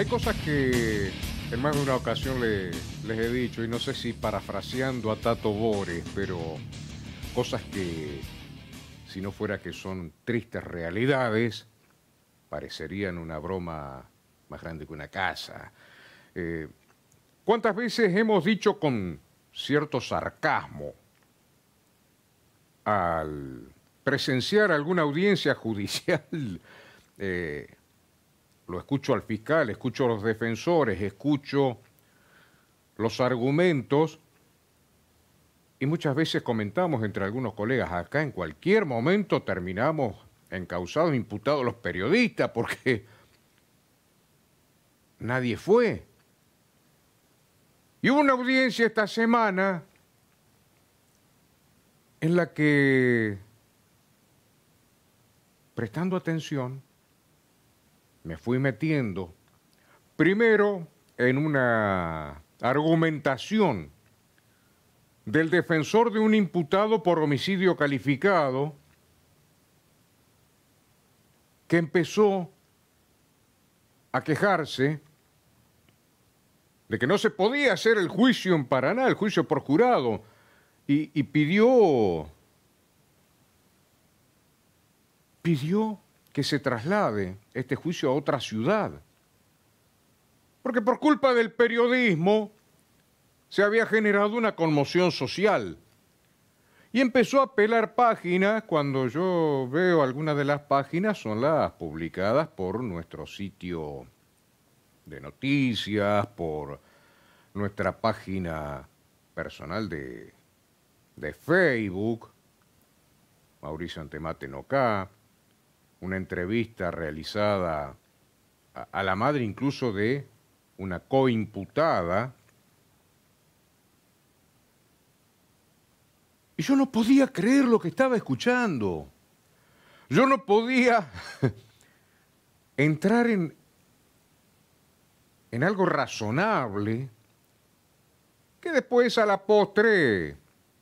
Hay cosas que en más de una ocasión les he dicho, y no sé si parafraseando a Tato Bores, pero cosas que, si no fuera que son tristes realidades, parecerían una broma más grande que una casa. Eh, ¿Cuántas veces hemos dicho con cierto sarcasmo al presenciar alguna audiencia judicial? eh, lo escucho al fiscal, escucho a los defensores, escucho los argumentos y muchas veces comentamos entre algunos colegas, acá en cualquier momento terminamos encausados, imputados los periodistas porque nadie fue. Y hubo una audiencia esta semana en la que, prestando atención, me fui metiendo primero en una argumentación del defensor de un imputado por homicidio calificado que empezó a quejarse de que no se podía hacer el juicio en Paraná, el juicio por jurado, y pidió que se traslade este juicio a otra ciudad. Porque por culpa del periodismo se había generado una conmoción social. Y empezó a pelar páginas. Cuando yo veo algunas de las páginas son las publicadas por nuestro sitio de noticias, por nuestra página personal de Facebook, Mauricio Antemate Nocá, una entrevista realizada a la madre incluso de una coimputada. Y yo no podía creer lo que estaba escuchando. Yo no podía entrar en algo razonable que después a la postre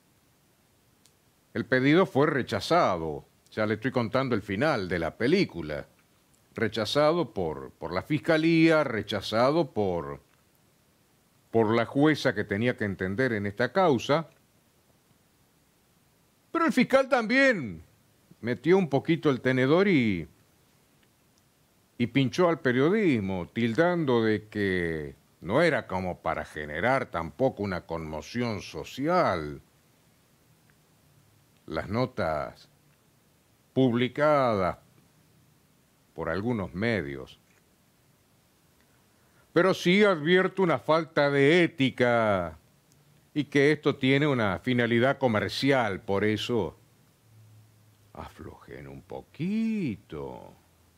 el pedido fue rechazado. Ya le estoy contando el final de la película. Rechazado por la fiscalía, rechazado por la jueza que tenía que entender en esta causa. Pero el fiscal también metió un poquito el tenedor y pinchó al periodismo, tildando de que no era como para generar tampoco una conmoción social. Las notas publicadas por algunos medios. Pero sí advierto una falta de ética y que esto tiene una finalidad comercial, por eso aflojen un poquito.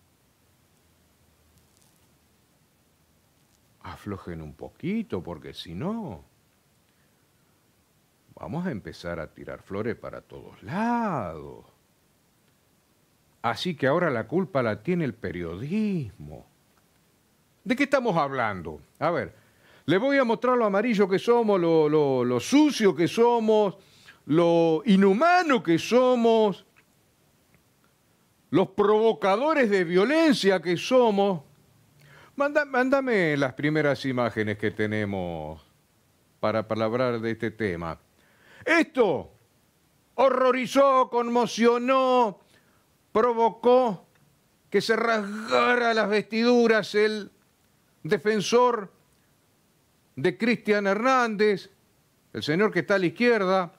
Aflojen un poquito, porque si no, vamos a empezar a tirar flores para todos lados. Así que ahora la culpa la tiene el periodismo. ¿De qué estamos hablando? A ver, le voy a mostrar lo amarillo que somos, lo sucio que somos, lo inhumano que somos, los provocadores de violencia que somos. Mándame las primeras imágenes que tenemos para hablar de este tema. Esto horrorizó, conmocionó, provocó que se rasgara las vestiduras el defensor de Cristian Hernández, el señor que está a la izquierda,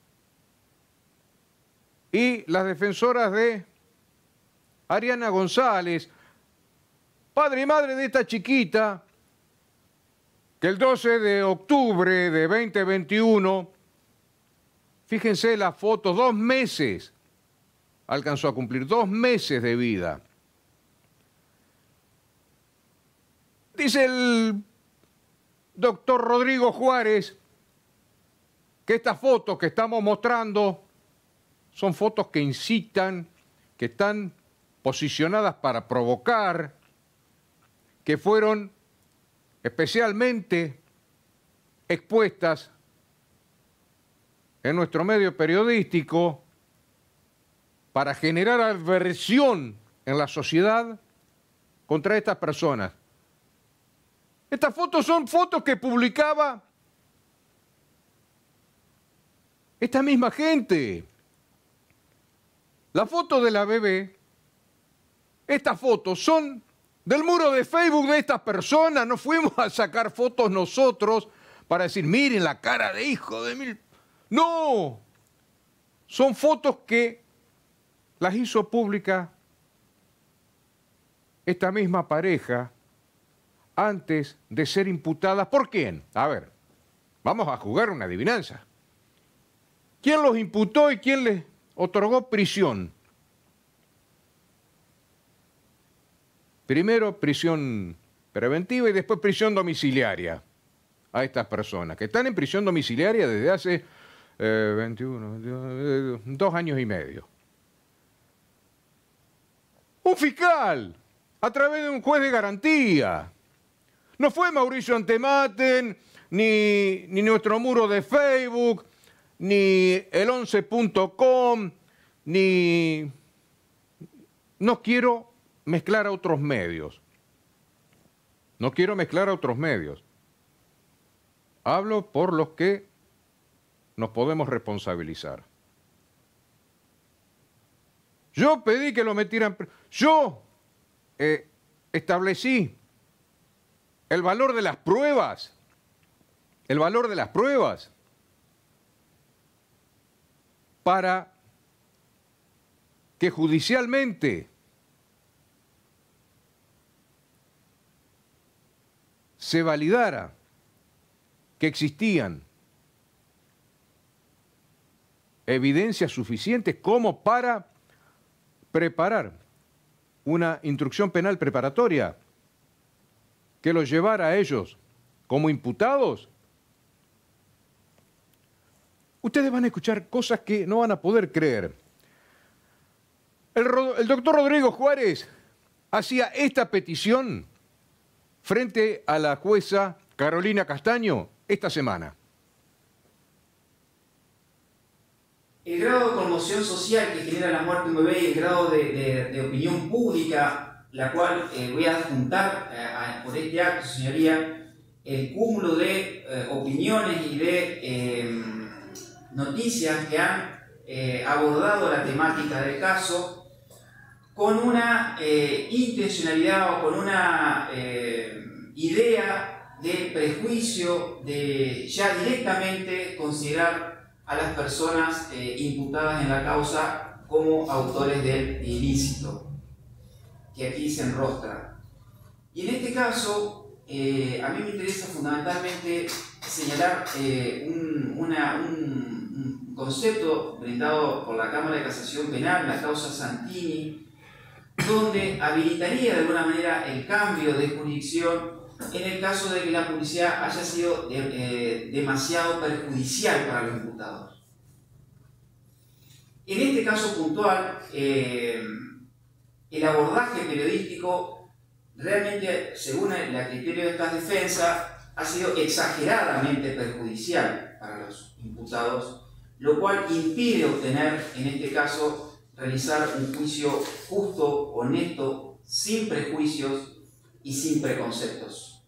y las defensoras de Ariana González, padre y madre de esta chiquita, que el 12 de octubre de 2021, fíjense la foto, 2 meses, alcanzó a cumplir 2 meses de vida. Dice el doctor Rodrigo Juárez que estas fotos que estamos mostrando son fotos que incitan, que están posicionadas para provocar, que fueron especialmente expuestas en nuestro medio periodístico para generar aversión en la sociedad contra estas personas. Estas fotos son fotos que publicaba esta misma gente. La foto de la bebé, estas fotos son del muro de Facebook de estas personas. No fuimos a sacar fotos nosotros para decir, miren la cara de hijo de mil. No, son fotos que las hizo públicas esta misma pareja antes de ser imputadas. ¿Por quién? A ver, vamos a jugar una adivinanza. ¿Quién los imputó y quién les otorgó prisión? Primero prisión preventiva y después prisión domiciliaria a estas personas, que están en prisión domiciliaria desde hace 2 años y medio. Un fiscal, a través de un juez de garantía. No fue Mauricio Antematen, ni nuestro muro de Facebook, ni el 11.com, ni... No quiero mezclar a otros medios. No quiero mezclar a otros medios. Hablo por los que nos podemos responsabilizar. Yo pedí que lo metieran... Yo establecí el valor de las pruebas. El valor de las pruebas para que judicialmente se validara que existían evidencias suficientes como para preparar una instrucción penal preparatoria que los llevara a ellos como imputados. Ustedes van a escuchar cosas que no van a poder creer. El doctor Rodrigo Juárez hacía esta petición frente a la jueza Carolina Castaño esta semana. El grado de conmoción social que genera la muerte de un bebé y el grado de opinión pública, la cual voy a adjuntar por este acto, señoría, el cúmulo de opiniones y de noticias que han abordado la temática del caso con una intencionalidad o con una idea de prejuicio, de ya directamente considerar a las personas imputadas en la causa como autores del ilícito que aquí se enrostra. Y en este caso, a mí me interesa fundamentalmente señalar un concepto brindado por la Cámara de Casación Penal, la causa Santini, donde habilitaría de alguna manera el cambio de jurisdicción en el caso de que la publicidad haya sido demasiado perjudicial para los imputados. En este caso puntual, el abordaje periodístico realmente, según el criterio de estas defensas, ha sido exageradamente perjudicial para los imputados, lo cual impide obtener, en este caso, realizar un juicio justo, honesto, sin prejuicios y sin preconceptos.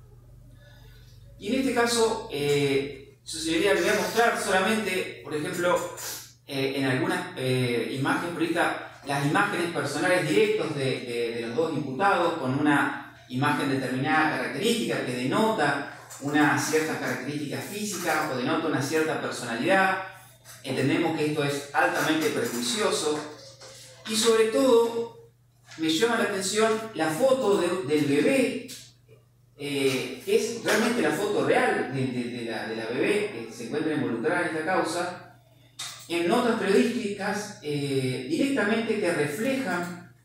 Y en este caso, su señoría, le voy a mostrar solamente, por ejemplo, en algunas imágenes, por esta, las imágenes personales directos de los dos imputados, con una imagen determinada característica que denota una cierta característica física o denota una cierta personalidad. Entendemos que esto es altamente prejuicioso y sobre todo me llama la atención la foto del bebé, es realmente la foto real de la bebé que se encuentra involucrada en esta causa, en notas periodísticas directamente que reflejan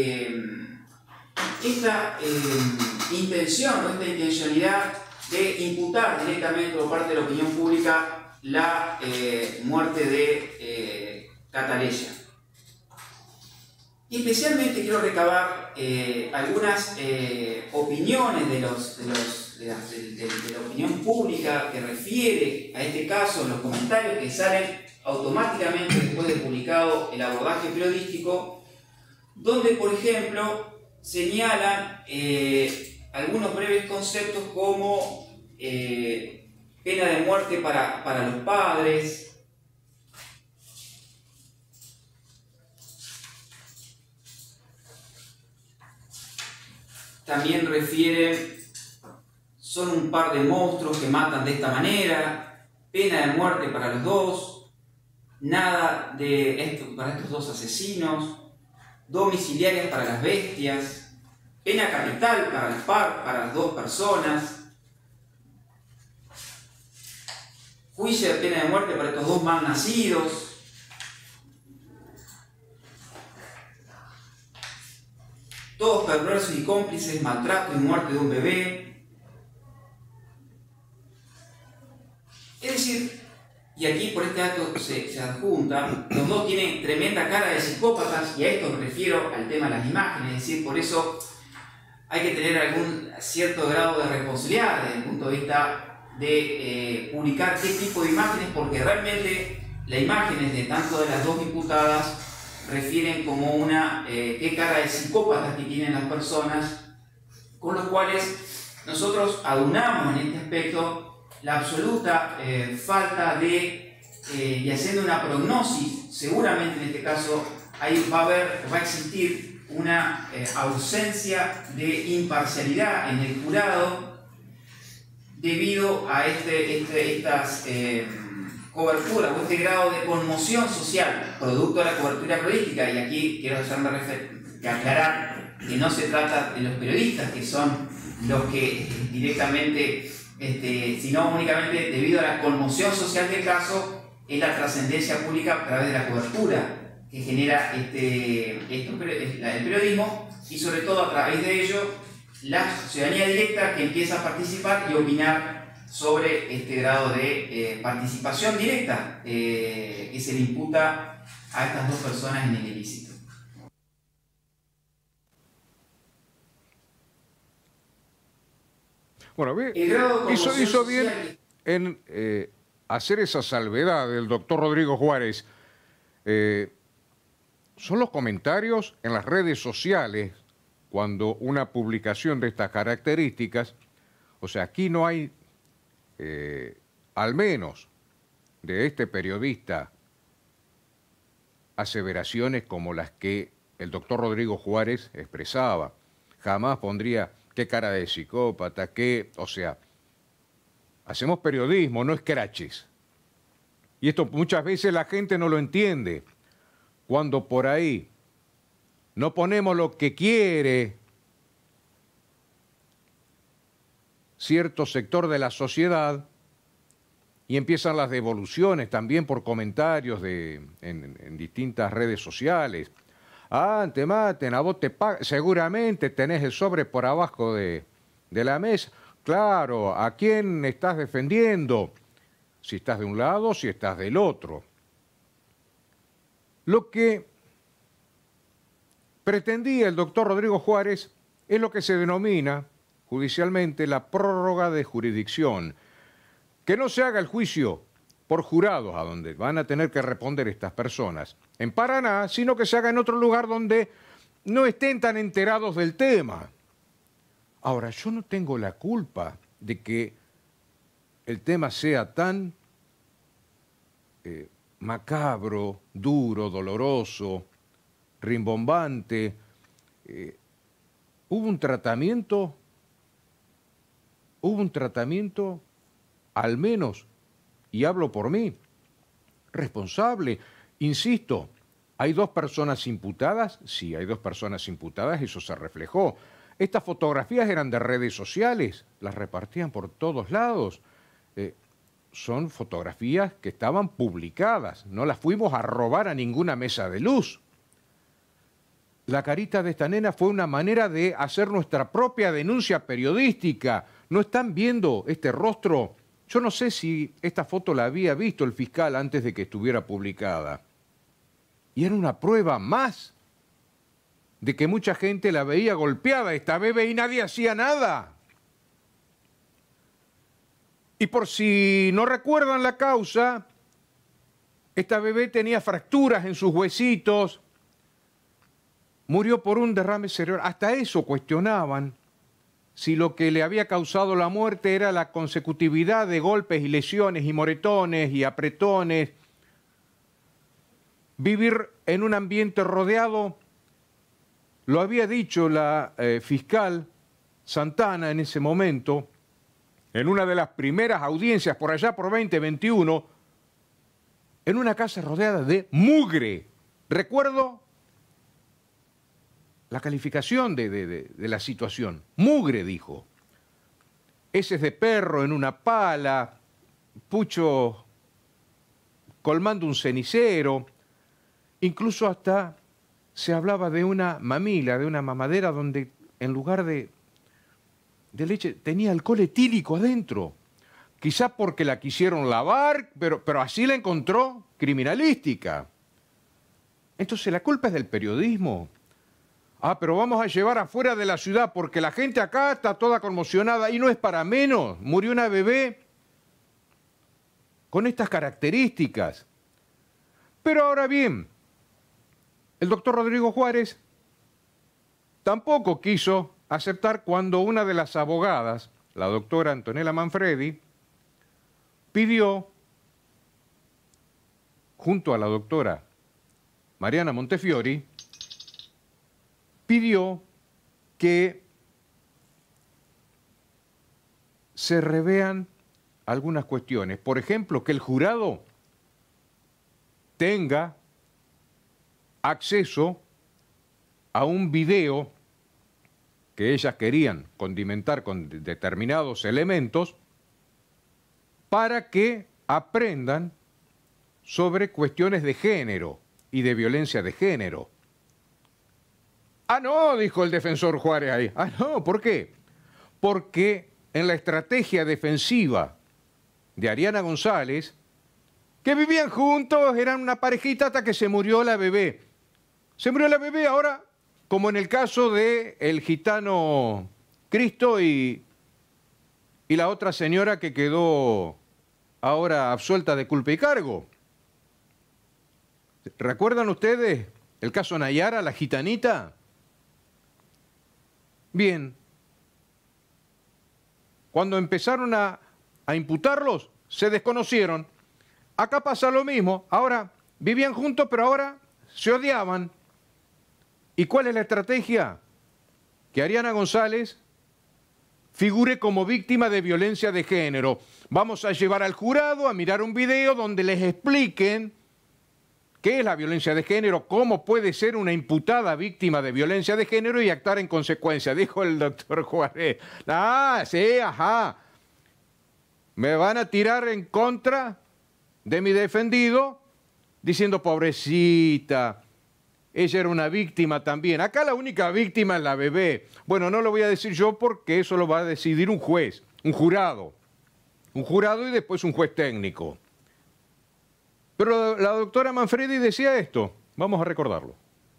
esta intención o esta intencionalidad de imputar directamente por parte de la opinión pública la muerte de Cataleya. Y especialmente quiero recabar algunas opiniones de la opinión pública que refiere a este caso, en los comentarios que salen automáticamente después de publicado el abordaje periodístico, donde, por ejemplo, señalan algunos breves conceptos como pena de muerte para los padres. También refieren, son un par de monstruos que matan de esta manera, pena de muerte para los dos, nada de esto para estos dos asesinos, domiciliarias para las bestias, pena capital para las dos personas, juicio de pena de muerte para estos dos mal nacidos, todos perversos y cómplices, maltrato y muerte de un bebé. Es decir, y aquí por este acto se adjunta, los dos tienen tremenda cara de psicópatas, y a esto me refiero al tema de las imágenes, es decir, por eso hay que tener algún cierto grado de responsabilidad desde el punto de vista de publicar qué tipo de imágenes, porque realmente las imágenes de tanto de las dos imputadas refieren como una qué cara de psicópatas que tienen las personas, con los cuales nosotros adunamos en este aspecto la absoluta falta de, y haciendo una prognosis, seguramente en este caso ahí va a existir una ausencia de imparcialidad en el jurado debido a estas cobertura o este grado de conmoción social producto de la cobertura periodística. Y aquí quiero aclarar que no se trata de los periodistas, que son los que directamente, sino únicamente debido a la conmoción social del caso, es la trascendencia pública a través de la cobertura que genera el periodismo, y sobre todo a través de ello la ciudadanía directa que empieza a participar y opinar sobre este grado de participación directa que se le imputa a estas dos personas en el ilícito. Bueno, hizo bien en hacer esa salvedad del doctor Rodrigo Juárez. Son los comentarios en las redes sociales cuando una publicación de estas características, o sea, aquí no hay al menos de este periodista, aseveraciones como las que el doctor Rodrigo Juárez expresaba. Jamás pondría qué cara de psicópata, o sea, hacemos periodismo, no escraches. Y esto muchas veces la gente no lo entiende. Cuando por ahí no ponemos lo que quiere cierto sector de la sociedad, y empiezan las devoluciones también por comentarios en distintas redes sociales. Ah, te maten, a vos te pagan, seguramente tenés el sobre por abajo de la mesa. Claro, ¿a quién estás defendiendo? Si estás de un lado, si estás del otro. Lo que pretendía el doctor Rodrigo Juárez es lo que se denomina judicialmente la prórroga de jurisdicción. Que no se haga el juicio por jurados, a donde van a tener que responder estas personas, en Paraná, sino que se haga en otro lugar donde no estén tan enterados del tema. Ahora, yo no tengo la culpa de que el tema sea tan macabro, duro, doloroso, rimbombante. Hubo un tratamiento, al menos, y hablo por mí, responsable. Insisto, ¿hay dos personas imputadas? Sí, hay dos personas imputadas, eso se reflejó. Estas fotografías eran de redes sociales, las repartían por todos lados. Son fotografías que estaban publicadas, no las fuimos a robar a ninguna mesa de luz. La carita de esta nena fue una manera de hacer nuestra propia denuncia periodística. ¿No están viendo este rostro? Yo no sé si esta foto la había visto el fiscal antes de que estuviera publicada. Y era una prueba más de que mucha gente la veía golpeada, esta bebé, y nadie hacía nada. Y por si no recuerdan la causa, esta bebé tenía fracturas en sus huesitos, murió por un derrame cerebral. Hasta eso cuestionaban si lo que le había causado la muerte era la consecutividad de golpes y lesiones y moretones y apretones. Vivir en un ambiente rodeado, lo había dicho la fiscal Santana en ese momento, en una de las primeras audiencias por allá por 2021, en una casa rodeada de mugre. Recuerdo la calificación de la situación. Mugre, dijo. Heces de perro en una pala, pucho colmando un cenicero. Incluso hasta se hablaba de una mamila, de una mamadera donde en lugar de leche tenía alcohol etílico adentro. Quizá porque la quisieron lavar, pero así la encontró criminalística. Entonces la culpa es del periodismo. Ah, pero vamos a llevar afuera de la ciudad porque la gente acá está toda conmocionada y no es para menos. Murió una bebé con estas características. Pero ahora bien, el doctor Rodrigo Juárez tampoco quiso aceptar cuando una de las abogadas, la doctora Antonella Manfredi, pidió, junto a la doctora Mariana Montefiori, pidió que se revean algunas cuestiones. Por ejemplo, que el jurado tenga acceso a un video que ellas querían condimentar con determinados elementos para que aprendan sobre cuestiones de género y de violencia de género. Ah, no, dijo el defensor Juárez ahí. Ah, no, ¿por qué? Porque en la estrategia defensiva de Ariana González, que vivían juntos, eran una parejita hasta que se murió la bebé. Se murió la bebé, ahora, como en el caso de el gitano Cristo y la otra señora que quedó ahora absuelta de culpa y cargo. ¿Recuerdan ustedes el caso Nayara, la gitanita? Bien, cuando empezaron a imputarlos, se desconocieron. Acá pasa lo mismo, ahora vivían juntos, pero ahora se odiaban. ¿Y cuál es la estrategia? Que Ariana González figure como víctima de violencia de género. Vamos a llevar al jurado a mirar un video donde les expliquen qué es la violencia de género, cómo puede ser una imputada víctima de violencia de género y actuar en consecuencia, dijo el doctor Juárez. Ah, sí, ajá. Me van a tirar en contra de mi defendido diciendo, pobrecita, ella era una víctima también. Acá la única víctima es la bebé. Bueno, no lo voy a decir yo porque eso lo va a decidir un juez, un jurado. Un jurado y después un juez técnico. Pero la doctora Manfredi decía esto, vamos a recordarlo.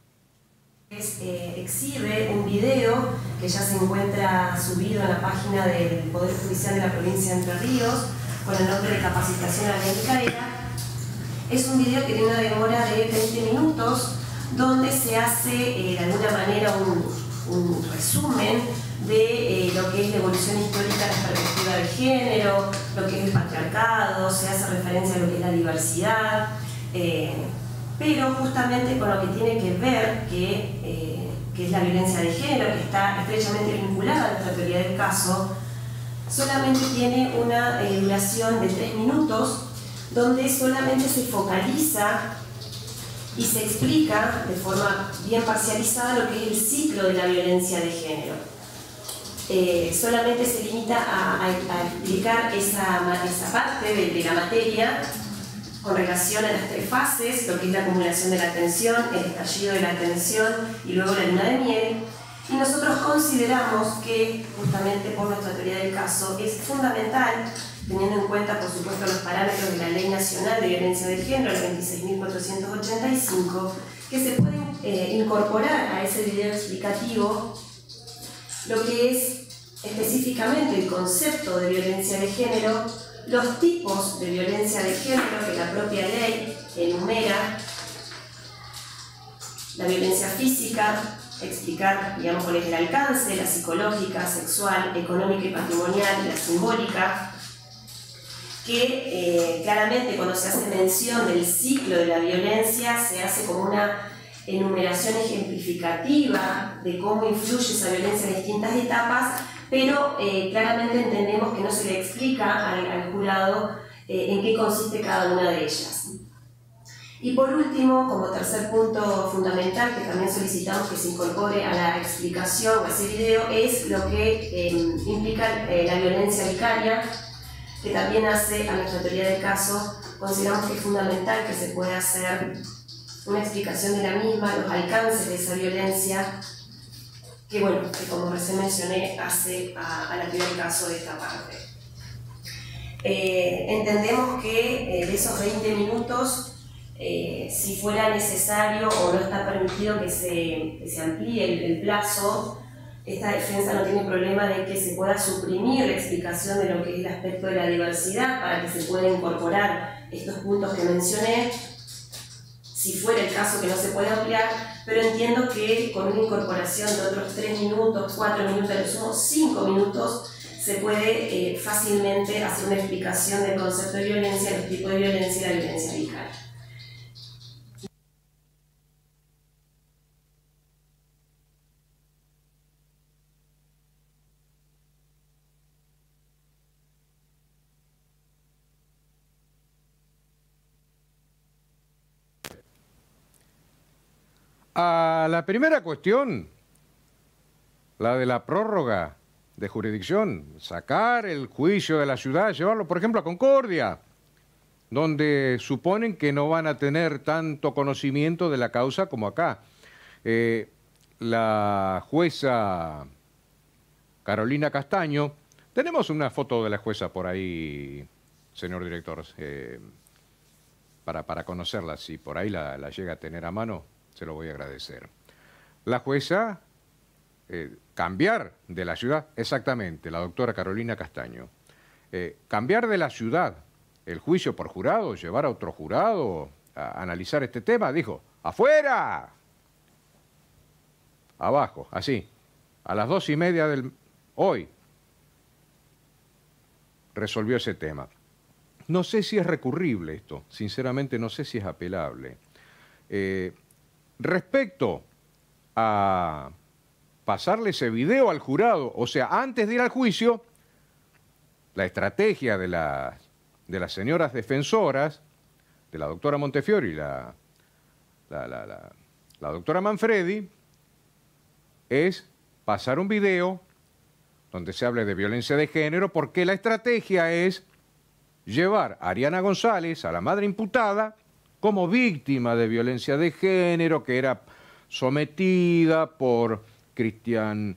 Exhibe un video que ya se encuentra subido en la página del Poder Judicial de la provincia de Entre Ríos con el nombre de Capacitación a la Micaela. Es un video que tiene una demora de 20 minutos donde se hace de alguna manera un resumen de lo que es la evolución histórica de la perspectiva de género, lo que es el patriarcado, se hace referencia a lo que es la diversidad, pero justamente con lo que tiene que ver que es la violencia de género, que está estrechamente vinculada a nuestra teoría del caso, solamente tiene una duración de 3 minutos, donde solamente se focaliza y se explica de forma bien parcializada lo que es el ciclo de la violencia de género. Solamente se limita a explicar esa parte de la materia con relación a las 3 fases, lo que es la acumulación de la atención, el estallido de la atención y luego la luna de miel. Y nosotros consideramos que, justamente por nuestra teoría del caso, es fundamental, teniendo en cuenta, por supuesto, los parámetros de la Ley Nacional de Violencia de Género, la 26.485, que se puede incorporar a ese video explicativo lo que es específicamente el concepto de violencia de género, los tipos de violencia de género que la propia ley enumera, la violencia física, explicar, digamos, cuál es el alcance, la psicológica, sexual, económica y patrimonial, y la simbólica, que claramente cuando se hace mención del ciclo de la violencia se hace como una enumeración ejemplificativa de cómo influye esa violencia en distintas etapas, pero claramente entendemos que no se le explica al jurado en qué consiste cada una de ellas. Y por último, como tercer punto fundamental que también solicitamos que se incorpore a la explicación, a ese video, es lo que implica la violencia vicaria, que también hace a nuestra teoría del caso. Consideramos que es fundamental que se pueda hacer una explicación de la misma, los alcances de esa violencia, que bueno, que como recién mencioné, hace a la teoría del caso de esta parte. Entendemos que de esos 20 minutos, si fuera necesario o no está permitido que se amplíe el plazo, esta defensa no tiene problema de que se pueda suprimir la explicación de lo que es el aspecto de la diversidad para que se pueda incorporar estos puntos que mencioné, si fuera el caso que no se puede ampliar, pero entiendo que con una incorporación de otros 3 minutos, 4 minutos, a lo sumo 5 minutos, se puede fácilmente hacer una explicación del concepto de violencia, los tipos de violencia y la violencia vicaria. A la primera cuestión, la de la prórroga de jurisdicción, sacar el juicio de la ciudad, llevarlo, por ejemplo, a Concordia, donde suponen que no van a tener tanto conocimiento de la causa como acá. La jueza Carolina Castaño, tenemos una foto de la jueza por ahí, señor director, para conocerla, si por ahí la llega a tener a mano, se lo voy a agradecer. La jueza, cambiar de la ciudad, exactamente, la doctora Carolina Castaño, cambiar de la ciudad el juicio por jurado, llevar a otro jurado a analizar este tema, dijo, ¡afuera! Abajo, así, a las 2:30 del hoy, resolvió ese tema. No sé si es recurrible esto, sinceramente no sé si es apelable. Respecto a pasarle ese video al jurado, o sea, antes de ir al juicio, la estrategia de las señoras defensoras, de la doctora Montefiori y la doctora Manfredi, es pasar un video donde se hable de violencia de género, porque la estrategia es llevar a Ariana González, a la madre imputada, como víctima de violencia de género, que era sometida por Cristian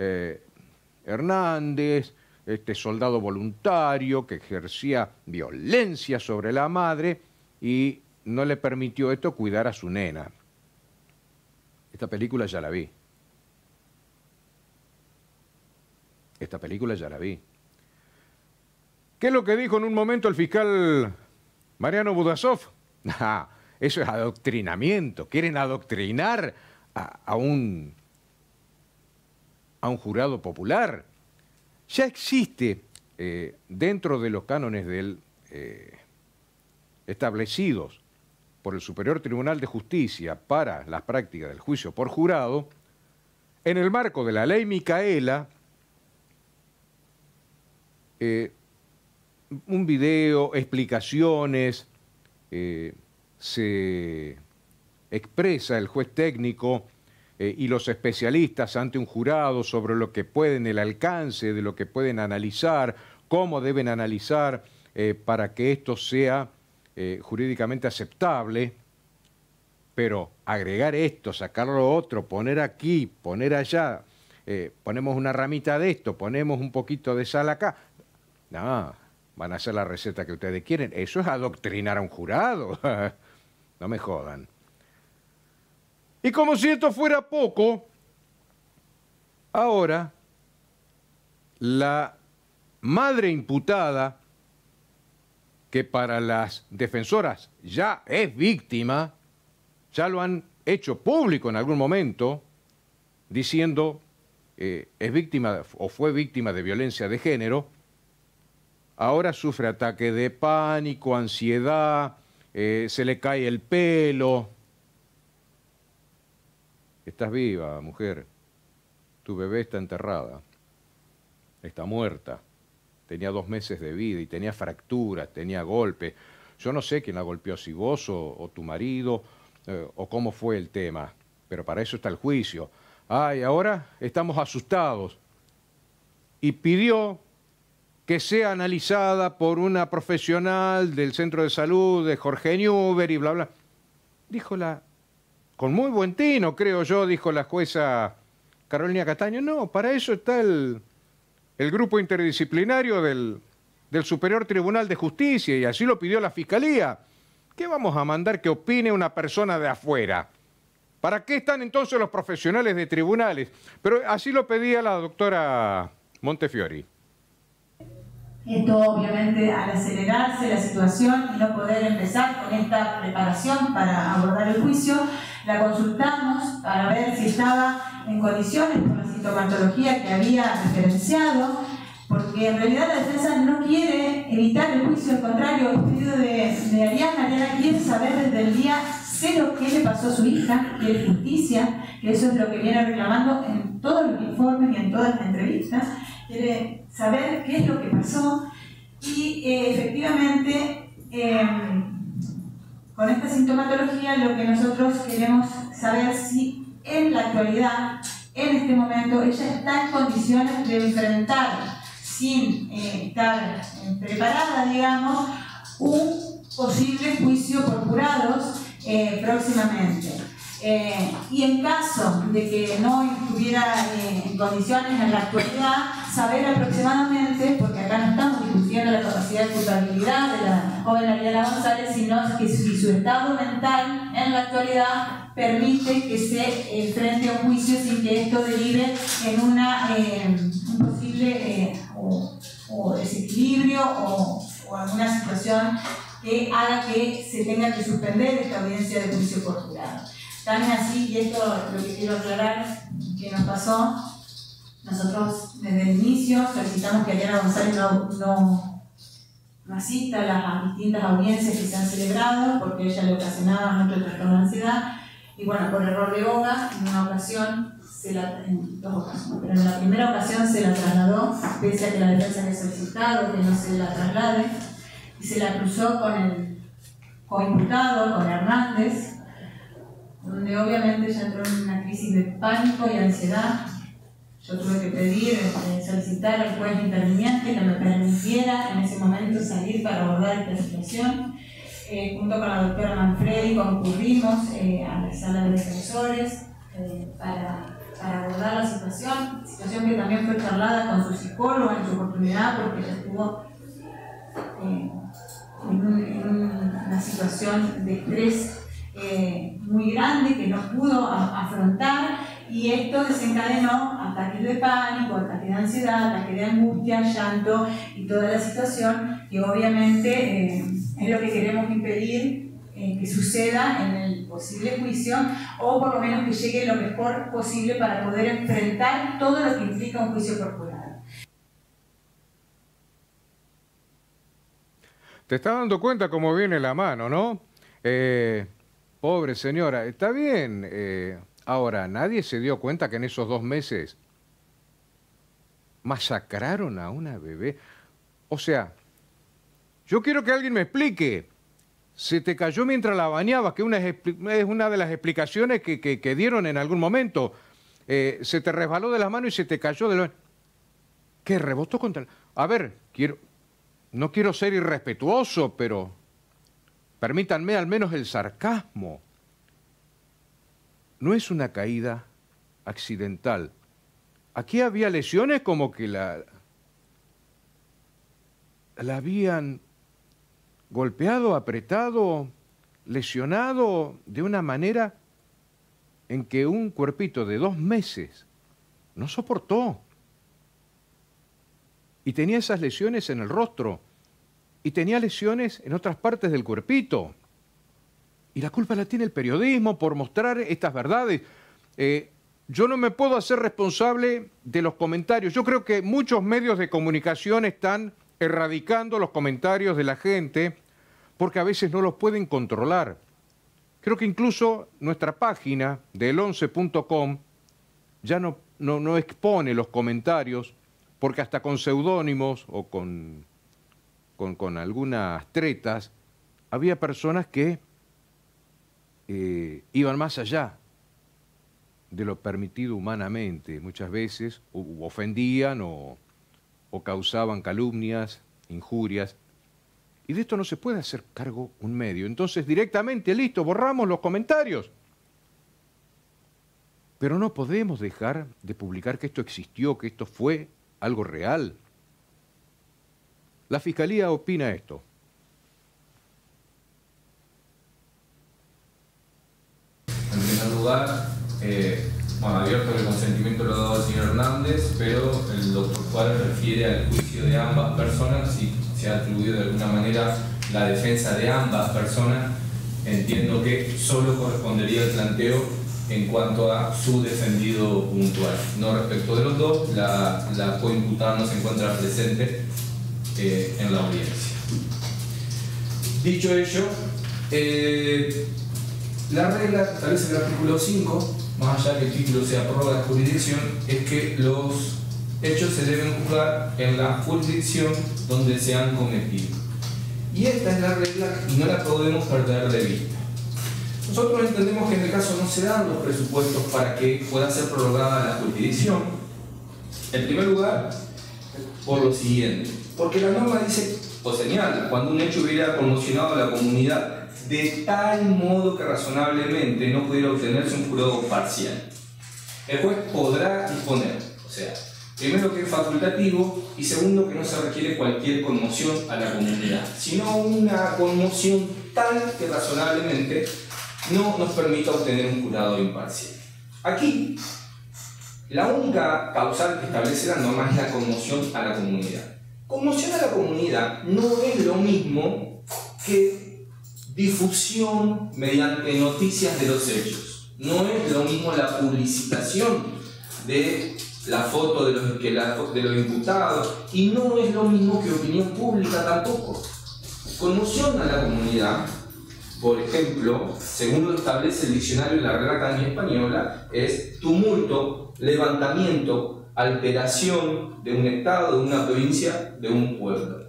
Hernández, este soldado voluntario que ejercía violencia sobre la madre y no le permitió esto cuidar a su nena. Esta película ya la vi. Esta película ya la vi. ¿Qué es lo que dijo en un momento el fiscal Mariano Budasov? Eso es adoctrinamiento. Quieren adoctrinar a un jurado popular. Ya existe dentro de los cánones establecidos por el Superior Tribunal de Justicia para las prácticas del juicio por jurado, en el marco de la ley Micaela, un video, explicaciones, se expresa el juez técnico y los especialistas ante un jurado sobre lo que pueden, el alcance de lo que pueden analizar, cómo deben analizar para que esto sea jurídicamente aceptable, pero agregar esto, sacar lo otro, poner aquí, poner allá, ponemos una ramita de esto, ponemos un poquito de sal acá, no, van a hacer la receta que ustedes quieren. Eso es adoctrinar a un jurado. No me jodan. Y como si esto fuera poco, ahora la madre imputada, que para las defensoras ya es víctima, ya lo han hecho público en algún momento, diciendo es víctima o fue víctima de violencia de género, ahora sufre ataque de pánico, ansiedad, se le cae el pelo. Estás viva, mujer. Tu bebé está enterrada. Está muerta. Tenía 2 meses de vida y tenía fracturas, tenía golpes. Yo no sé quién la golpeó, si vos o tu marido, o cómo fue el tema. Pero para eso está el juicio. Ay, ahora estamos asustados. Y pidió que sea analizada por una profesional del centro de salud, de Jorge Newbery y bla, bla. Dijo con muy buen tino, creo yo, dijo la jueza Carolina Castaño, no, para eso está el grupo interdisciplinario del Superior Tribunal de Justicia, y así lo pidió la Fiscalía. ¿Qué vamos a mandar que opine una persona de afuera? ¿Para qué están entonces los profesionales de tribunales? Pero así lo pedía la doctora Montefiori. Esto obviamente al acelerarse la situación y no poder empezar con esta preparación para abordar el juicio, la consultamos para ver si estaba en condiciones con la sintomatología que había referenciado, porque en realidad la defensa no quiere evitar el juicio, al contrario, el pedido de Ariana quiere saber desde el día cero qué le pasó a su hija, quiere justicia, que eso es lo que viene reclamando en todos los informes y en todas las entrevistas, quiere saber qué es lo que pasó y efectivamente con esta sintomatología lo que nosotros queremos saber si en la actualidad, en este momento, ella está en condiciones de enfrentar sin estar preparada, digamos, un posible juicio por jurados próximamente. Y en caso de que no estuviera en condiciones en la actualidad, saber aproximadamente, porque acá no estamos discutiendo la capacidad de culpabilidad de la joven Ariana González, sino que si su estado mental en la actualidad permite que se enfrente a un juicio sin que esto derive en un posible o desequilibrio o alguna situación que haga que se tenga que suspender esta audiencia de juicio por jurado. También así, y esto lo que quiero aclarar, que nos pasó, nosotros desde el inicio solicitamos que Ariana González no asista a las distintas audiencias que se han celebrado, porque ella le ocasionaba mucho trastorno de ansiedad, y bueno, por error de boga, en una ocasión, en 2 ocasiones, pero en la primera ocasión se la trasladó, pese a que la defensa había solicitado que no se la traslade, y se la cruzó con el coimputado, con Hernández, donde obviamente ella entró en una crisis de pánico y ansiedad. Yo tuve que pedir, solicitar al juez interviniente que me permitiera en ese momento salir para abordar esta situación. Junto con la doctora Manfredi concurrimos a la sala de defensores para abordar la situación que también fue charlada con su psicóloga en su oportunidad, porque ella estuvo en una situación de estrés muy grande que no pudo afrontar, y esto desencadenó ataques de pánico, ataques de ansiedad, ataques de angustia, llanto y toda la situación que obviamente es lo que queremos impedir que suceda en el posible juicio, o por lo menos que llegue lo mejor posible para poder enfrentar todo lo que implica un juicio por jurado. Te estás dando cuenta cómo viene la mano, ¿no? Pobre señora, está bien. Ahora, nadie se dio cuenta que en esos 2 meses masacraron a una bebé. O sea, yo quiero que alguien me explique. Se te cayó mientras la bañabas, que es una de las explicaciones que dieron en algún momento. Se te resbaló de las manos y se te cayó de la... ¿Qué rebotó contra...? A ver, no quiero ser irrespetuoso, pero permítanme al menos el sarcasmo. No es una caída accidental. Aquí había lesiones como que la habían golpeado, apretado, lesionado de una manera en que un cuerpito de 2 meses no soportó. Y tenía esas lesiones en el rostro, y tenía lesiones en otras partes del cuerpito. Y la culpa la tiene el periodismo por mostrar estas verdades. yo no me puedo hacer responsable de los comentarios. Yo creo que muchos medios de comunicación están erradicando los comentarios de la gente porque a veces no los pueden controlar. Creo que incluso nuestra página de el11.com ya no expone los comentarios porque hasta con seudónimos o con algunas tretas había personas que iban más allá de lo permitido humanamente. Muchas veces ofendían o causaban calumnias, injurias. Y de esto no se puede hacer cargo un medio. Entonces directamente, listo, borramos los comentarios. Pero no podemos dejar de publicar que esto existió, que esto fue algo real. La Fiscalía opina esto. En primer lugar, abierto que el consentimiento lo ha dado el señor Hernández, pero el doctor Juárez refiere al juicio de ambas personas y se ha atribuido de alguna manera la defensa de ambas personas. Entiendo que solo correspondería el planteo en cuanto a su defendido puntual. No respecto de los dos, la coimputada no se encuentra presente en la audiencia. Dicho ello, la regla que establece el artículo 5, más allá que el título sea prórroga de jurisdicción, es que los hechos se deben juzgar en la jurisdicción donde se han cometido. Y esta es la regla y no la podemos perder de vista. Nosotros entendemos que en el caso no se dan los presupuestos para que pueda ser prorrogada la jurisdicción. En primer lugar, por lo siguiente. Porque la norma dice o señala cuando un hecho hubiera conmocionado a la comunidad de tal modo que razonablemente no pudiera obtenerse un jurado parcial. El juez podrá disponer, o sea, primero que es facultativo y segundo que no se requiere cualquier conmoción a la comunidad, sino una conmoción tal que razonablemente no nos permita obtener un jurado imparcial. Aquí, la única causal que establece la norma es la conmoción a la comunidad. Conmoción a la comunidad no es lo mismo que difusión mediante noticias de los hechos. No es lo mismo la publicitación de la foto de los imputados y no es lo mismo que opinión pública tampoco. Conmoción a la comunidad, por ejemplo, según lo establece el diccionario de la Real Academia Española, es tumulto, levantamiento, alteración de un estado, de una provincia, de un pueblo.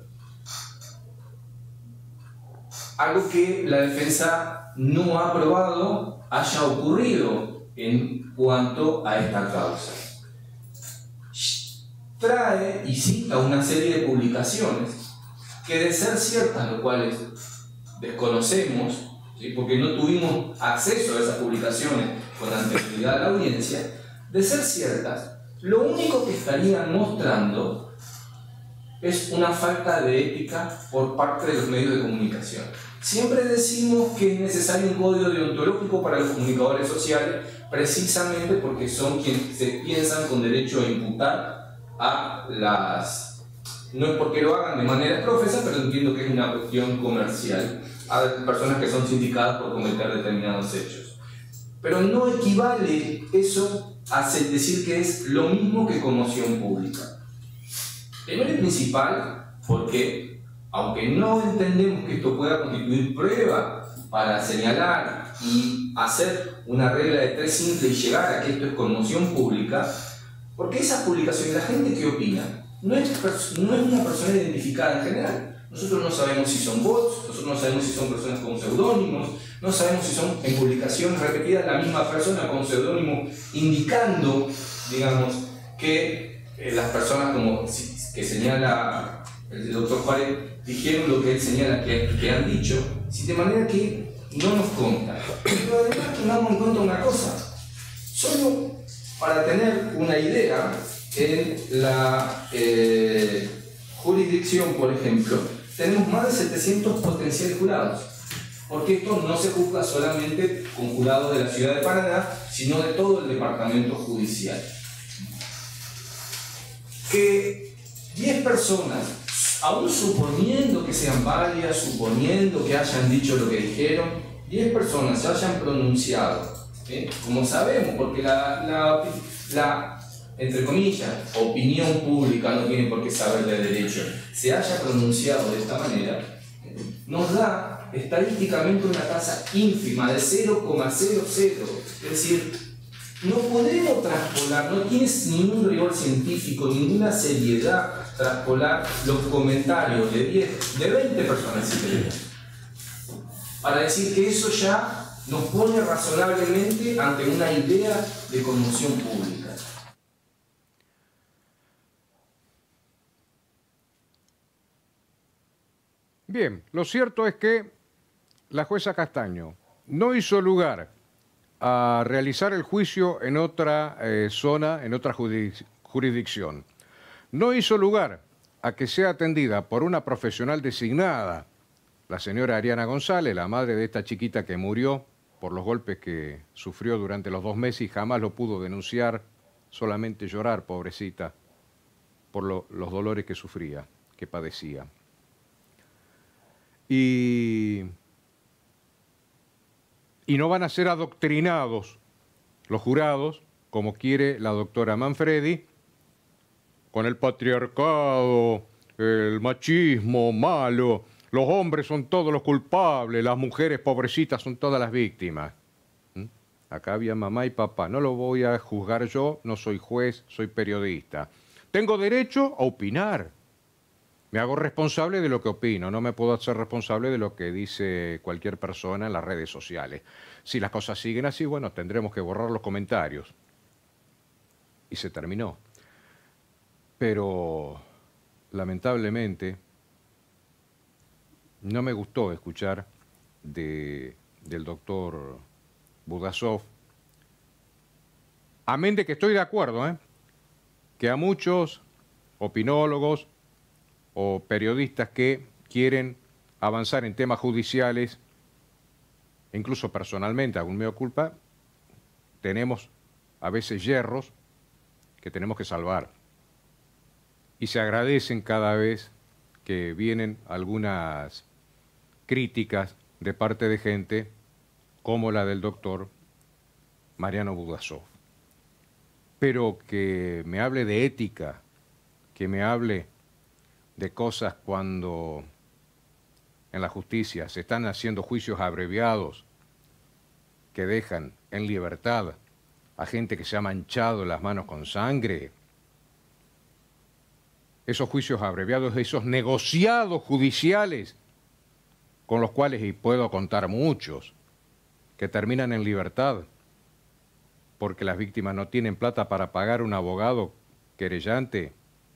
Algo que la defensa no ha probado haya ocurrido en cuanto a esta causa. Trae y cita una serie de publicaciones que, de ser ciertas, lo cuales desconocemos, ¿sí?, porque no tuvimos acceso a esas publicaciones con anterioridad a la audiencia, de ser ciertas, lo único que estarían mostrando es una falta de ética por parte de los medios de comunicación. Siempre decimos que es necesario un código deontológico para los comunicadores sociales, precisamente porque son quienes se piensan con derecho a imputar a las... No es porque lo hagan de manera profesa, pero entiendo que es una cuestión comercial, a personas que son sindicadas por cometer determinados hechos. Pero no equivale eso a decir que es lo mismo que conmoción pública. Primero y principal, porque aunque no entendemos que esto pueda constituir prueba para señalar y hacer una regla de 3 simple y llegar a que esto es conmoción pública, porque esas publicaciones, la gente que opina, no es una persona identificada en general. Nosotros no sabemos si son bots, nosotros no sabemos si son personas con seudónimos, no sabemos si son en publicaciones repetidas la misma persona con seudónimo, indicando, digamos, que las personas como que señala el doctor Juárez dijeron lo que él señala que han dicho, de manera que no nos consta. Pero además tengamos en cuenta una cosa, solo para tener una idea, en la jurisdicción, por ejemplo, tenemos más de 700 potenciales jurados, porque esto no se juzga solamente con jurados de la ciudad de Paraná, sino de todo el departamento judicial. Que 10 personas, aún suponiendo que sean válidas, suponiendo que hayan dicho lo que dijeron, 10 personas se hayan pronunciado como sabemos, porque la, entre comillas, opinión pública no tiene por qué saber de derecho, se haya pronunciado de esta manera, nos da estadísticamente una tasa ínfima de 0,00. Es decir, no podemos traspolar, no tienes ningún rigor científico, ninguna seriedad traspolar los comentarios de 10, de 20 personas si queremos, para decir que eso ya nos pone razonablemente ante una idea de conmoción pública. Bien, lo cierto es que la jueza Castaño no hizo lugar a realizar el juicio en otra zona, en otra jurisdicción. No hizo lugar a que sea atendida por una profesional designada, la señora Ariana González, la madre de esta chiquita que murió por los golpes que sufrió durante los 2 meses y jamás lo pudo denunciar, solamente llorar, pobrecita, por los dolores que sufría, que padecía. Y no van a ser adoctrinados los jurados, como quiere la doctora Manfredi, con el patriarcado, el machismo malo, los hombres son todos los culpables, las mujeres pobrecitas son todas las víctimas. Acá había mamá y papá, no lo voy a juzgar yo, no soy juez, soy periodista. Tengo derecho a opinar. Me hago responsable de lo que opino, no me puedo hacer responsable de lo que dice cualquier persona en las redes sociales. Si las cosas siguen así, bueno, tendremos que borrar los comentarios. Y se terminó. Pero, lamentablemente, no me gustó escuchar del doctor Budasov, amén de que estoy de acuerdo, que a muchos opinólogos o periodistas que quieren avanzar en temas judiciales, incluso personalmente, hago un mea culpa, tenemos a veces hierros que tenemos que salvar. Y se agradecen cada vez que vienen algunas críticas de parte de gente como la del doctor Mariano Budasov. Pero que me hable de ética, que me hable de cosas cuando en la justicia se están haciendo juicios abreviados que dejan en libertad a gente que se ha manchado las manos con sangre. Esos juicios abreviados, esos negociados judiciales con los cuales, y puedo contar muchos, que terminan en libertad porque las víctimas no tienen plata para pagar un abogado querellante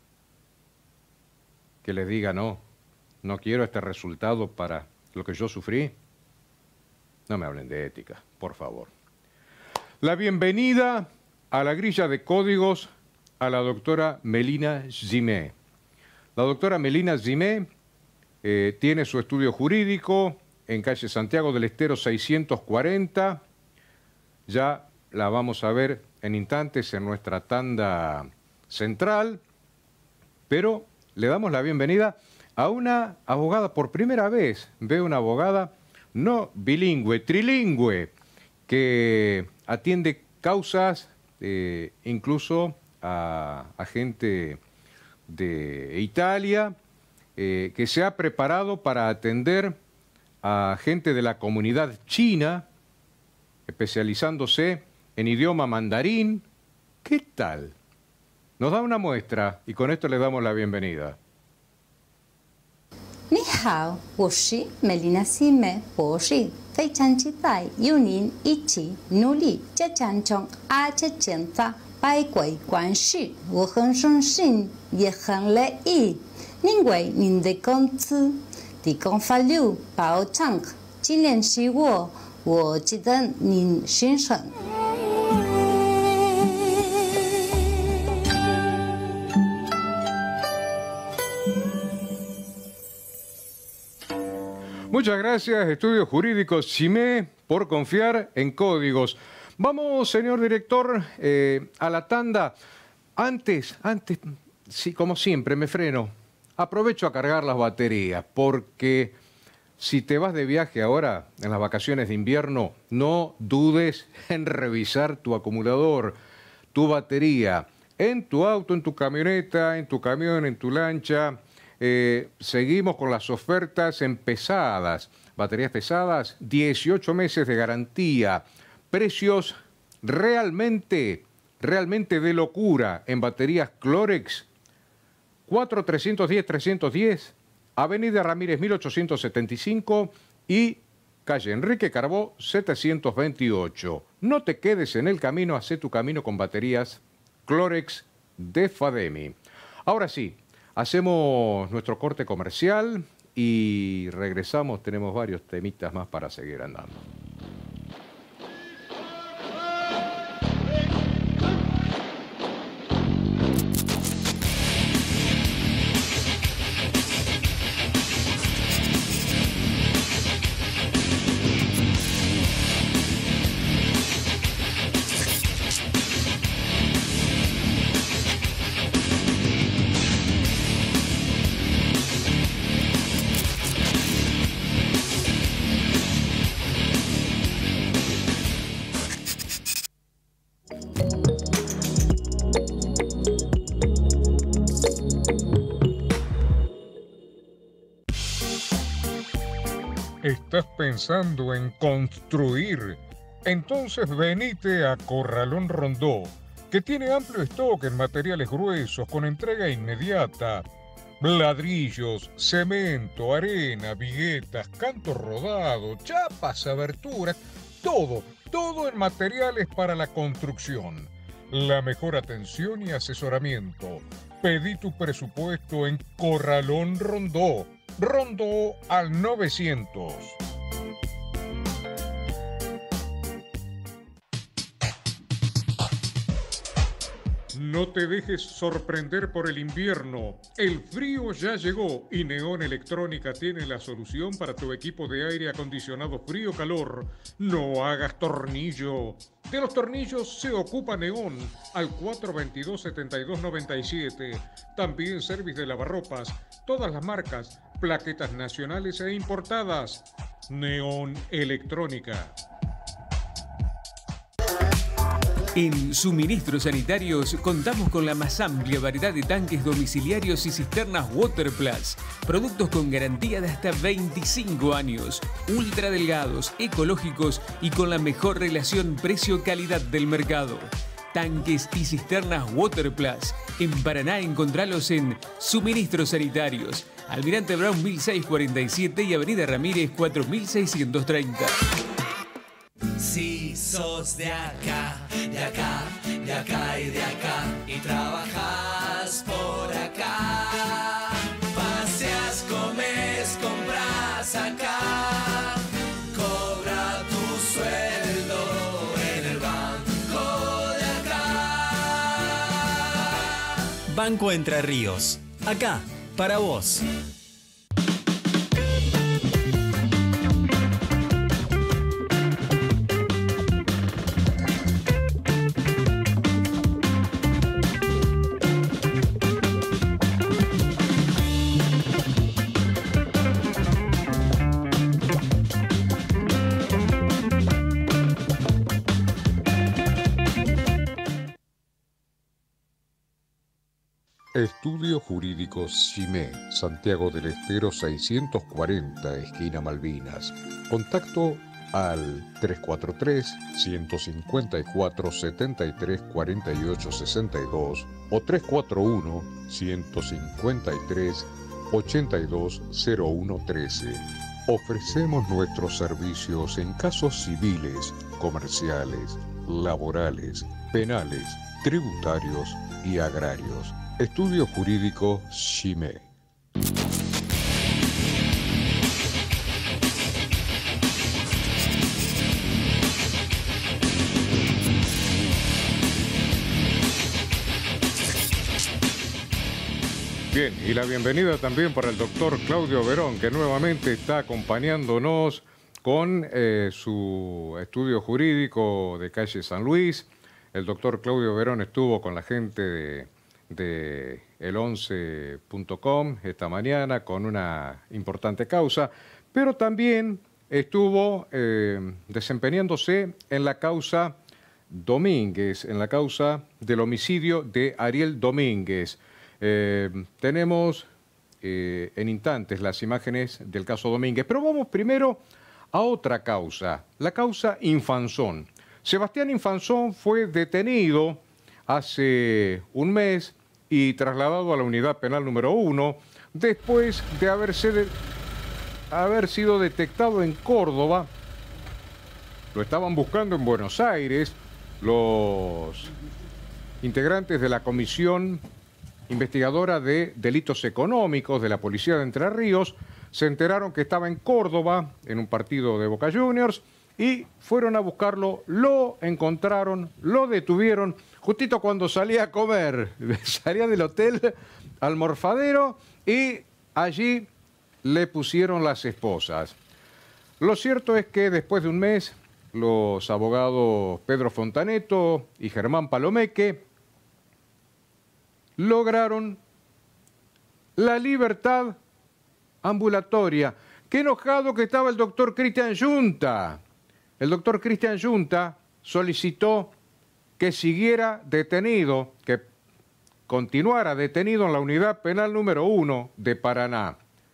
que les diga no quiero este resultado para lo que yo sufrí. No me hablen de ética, por favor. La bienvenida a la grilla de códigos a la doctora Melina Gimé. La doctora Melina Gimé tiene su estudio jurídico en calle Santiago del Estero 640. Ya la vamos a ver en instantes en nuestra tanda central, pero le damos la bienvenida a una abogada por primera vez. Veo una abogada no bilingüe, trilingüe, que atiende causas incluso a gente de Italia, que se ha preparado para atender a gente de la comunidad china, especializándose en idioma mandarín. ¿Qué tal? Nos da una muestra y con esto le damos la bienvenida. 你好，我是Melina Gimé博士，非常期待与您一起努力加强从二次宪法百国关系。我很相信，也很乐意，因为您的公司提供法律保障，今年是我值得您欣赏。 Muchas gracias, Estudios Jurídicos Gimé, por confiar en códigos. Vamos, señor director, a la tanda. Antes, sí, como siempre, me freno. Aprovecho a cargar las baterías, porque si te vas de viaje ahora, en las vacaciones de invierno, no dudes en revisar tu acumulador, tu batería, en tu auto, en tu camioneta, en tu camión, en tu lancha. Seguimos con las ofertas en pesadas, baterías pesadas, 18 meses de garantía, precios realmente de locura en baterías Clorex, 4-310-310, Avenida Ramírez 1875 y calle Enrique Carbó 728. No te quedes en el camino, haz tu camino con baterías Clorex de Fademi. Ahora sí, hacemos nuestro corte comercial y regresamos. Tenemos varios temitas más para seguir andando. ¿Estás pensando en construir? Entonces venite a Corralón Rondó, que tiene amplio stock en materiales gruesos con entrega inmediata. Ladrillos, cemento, arena, viguetas, canto rodado, chapas, aberturas, todo en materiales para la construcción. La mejor atención y asesoramiento. Pedí tu presupuesto en Corralón Rondó. Rondó al 900. No te dejes sorprender por el invierno. El frío ya llegó y Neón Electrónica tiene la solución para tu equipo de aire acondicionado frío-calor. No hagas tornillo. De los tornillos se ocupa Neón al 422-7297. También service de lavarropas, todas las marcas, plaquetas nacionales e importadas. Neón Electrónica. En Suministros Sanitarios contamos con la más amplia variedad de tanques domiciliarios y cisternas Waterplus. Productos con garantía de hasta 25 años, ultra delgados, ecológicos y con la mejor relación precio-calidad del mercado. Tanques y cisternas Waterplus. En Paraná encontralos en Suministros Sanitarios. Almirante Brown 1647 y Avenida Ramírez 4630. Si sos de acá, de acá, de acá y de acá, y trabajas por acá, paseas, comes, compras acá, cobra tu sueldo en el banco de acá. Banco Entre Ríos, acá, para vos. Estudio Jurídico CIME, Santiago del Estero 640, esquina Malvinas. Contacto al 343-154-73-48-62 o 341-153-820113. Ofrecemos nuestros servicios en casos civiles, comerciales, laborales, penales, tributarios y agrarios. Estudio Jurídico CIME. Bien, y la bienvenida también para el doctor Claudio Verón, que nuevamente está acompañándonos con su estudio jurídico de calle San Luis. El doctor Claudio Verón estuvo con la gente de el11.com esta mañana con una importante causa, pero también estuvo desempeñándose en la causa Domínguez, en la causa del homicidio de Ariel Domínguez. Tenemos en instantes las imágenes del caso Domínguez, pero vamos primero a otra causa, la causa Infanzón. Sebastián Infanzón fue detenido hace un mes y trasladado a la unidad penal número 1 después de haber sido detectado en Córdoba. Lo estaban buscando en Buenos Aires los integrantes de la Comisión Investigadora de Delitos Económicos de la Policía de Entre Ríos. Se enteraron que estaba en Córdoba, en un partido de Boca Juniors, y fueron a buscarlo, lo encontraron, lo detuvieron, justito cuando salía a comer, salía del hotel al Morfadero y allí le pusieron las esposas. Lo cierto es que después de un mes, los abogados Pedro Fontaneto y Germán Palomeque lograron la libertad ambulatoria. Qué enojado que estaba el doctor Cristian Yunta. El doctor Cristian Yunta solicitó que siguiera detenido, que continuara detenido en la unidad penal número 1 de Paraná.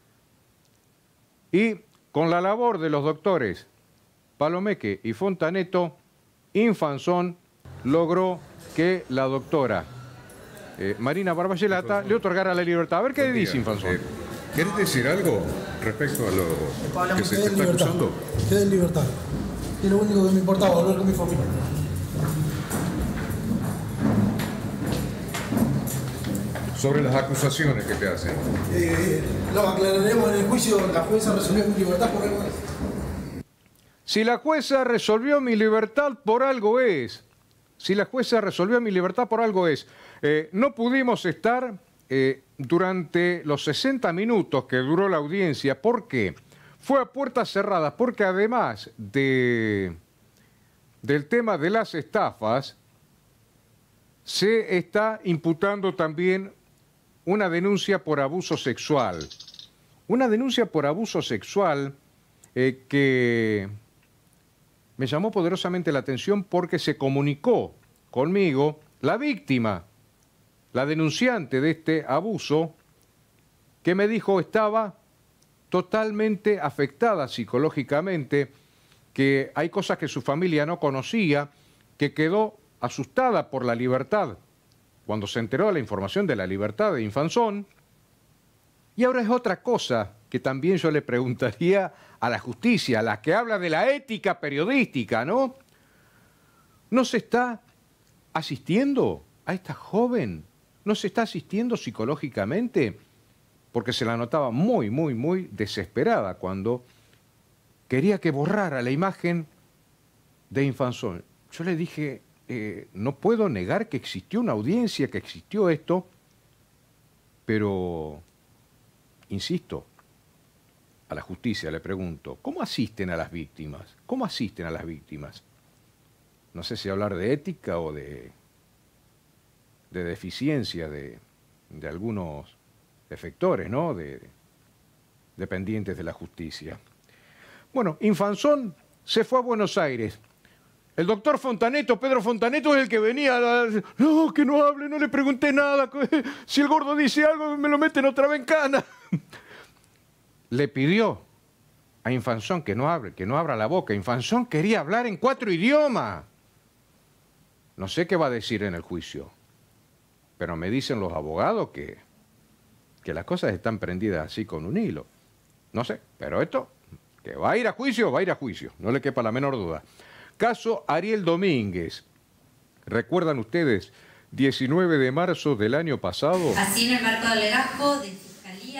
Y con la labor de los doctores Palomeque y Fontaneto, Infanzón logró que la doctora Marina Barballelata le otorgara la libertad. A ver qué dice Infanzón. ¿Querés decir algo respecto a lo que se te está acusando? Quedé en libertad. Y lo único que me importaba, volver con mi familia. Sobre las acusaciones que te hacen. Lo aclararemos en el juicio. La jueza resolvió mi libertad por algo es. Si la jueza resolvió mi libertad por algo es. Si la jueza resolvió mi libertad por algo es. No pudimos estar durante los 60 minutos que duró la audiencia. ¿Por qué? Fue a puertas cerradas, porque además del tema de las estafas, se está imputando también una denuncia por abuso sexual. Una denuncia por abuso sexual que me llamó poderosamente la atención porque se comunicó conmigo la víctima, la denunciante de este abuso, que me dijo estaba totalmente afectada psicológicamente, que hay cosas que su familia no conocía, que quedó asustada por la libertad cuando se enteró de la información de la libertad de Infanzón. Y ahora es otra cosa que también yo le preguntaría a la justicia, la que habla de la ética periodística, ¿no? ¿No se está asistiendo a esta joven? ¿No se está asistiendo psicológicamente? Porque se la notaba muy, muy, muy desesperada cuando quería que borrara la imagen de Infanzón. Yo le dije, no puedo negar que existió una audiencia, que existió esto, pero, insisto, a la justicia le pregunto, ¿cómo asisten a las víctimas? ¿Cómo asisten a las víctimas? No sé si hablar de ética o de deficiencia de algunos efectores, ¿no? Dependientes de la justicia. Bueno, Infanzón se fue a Buenos Aires. El doctor Fontaneto, Pedro Fontaneto, es el que venía no, que no hable, no le pregunté nada. Si el gordo dice algo, me lo meten otra vez en cana. Le pidió a Infanzón que no hable, que no abra la boca. Infanzón quería hablar en 4 idiomas. No sé qué va a decir en el juicio, pero me dicen los abogados que las cosas están prendidas así con un hilo. No sé, pero esto, que va a ir a juicio, va a ir a juicio, no le quepa la menor duda. Caso Ariel Domínguez. ¿Recuerdan ustedes? 19 de marzo del año pasado. Así, en el marco del legajo de Fiscalía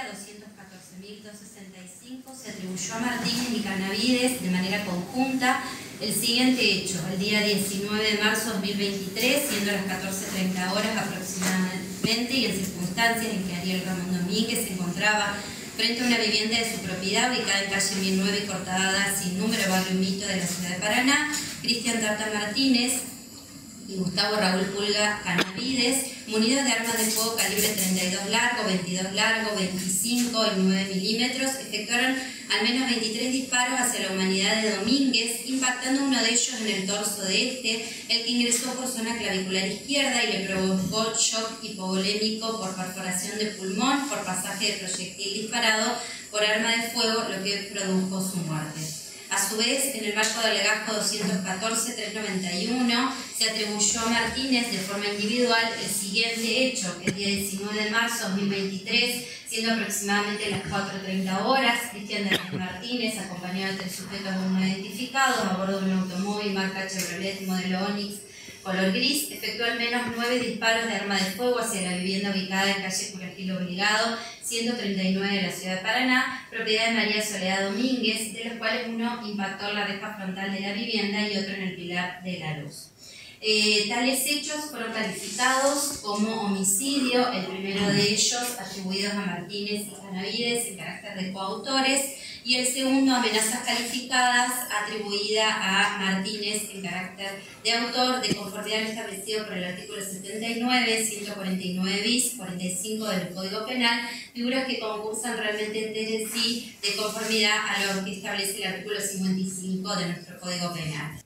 214.265 se atribuyó a Martínez y Canavides de manera conjunta el siguiente hecho. El día 19 de marzo de 2023, siendo las 14:30 horas aproximadamente y en circunstancias en que Ariel Ramón Domínguez se encontraba frente a una vivienda de su propiedad ubicada en calle 1009 y Cortada sin número, barrio Mito de la ciudad de Paraná, Cristian Tarta Martínez y Gustavo Raúl Pulga Canavides, munidos de armas de fuego calibre 32 largo, 22 largo, 25 y 9 milímetros, efectuaron al menos 23 disparos hacia la humanidad de Domínguez, impactando uno de ellos en el torso de este, el que ingresó por zona clavicular izquierda y le provocó shock hipovolémico por perforación de pulmón por pasaje de proyectil disparado por arma de fuego, lo que produjo su muerte. A su vez, en el marco del legajo 214-391, se atribuyó a Martínez de forma individual el siguiente hecho: el día 19 de marzo de 2023, siendo aproximadamente las 4:30 horas, Cristian de Martínez, acompañado de 3 sujetos aún no identificados, a bordo de un automóvil marca Chevrolet modelo Onix color gris, efectuó al menos 9 disparos de arma de fuego hacia la vivienda ubicada en calle Curajil Obligado, 139 de la ciudad de Paraná, propiedad de María Soledad Domínguez, de los cuales uno impactó en la reja frontal de la vivienda y otro en el pilar de la luz. Tales hechos fueron calificados como homicidio, el primero de ellos atribuidos a Martínez y Canavides en carácter de coautores, y el segundo, amenazas calificadas, atribuida a Martínez en carácter de autor, de conformidad al establecido por el artículo 79, 149 bis, 45 del Código Penal, figuras que concursan realmente entre sí de conformidad a lo que establece el artículo 55 de nuestro Código Penal.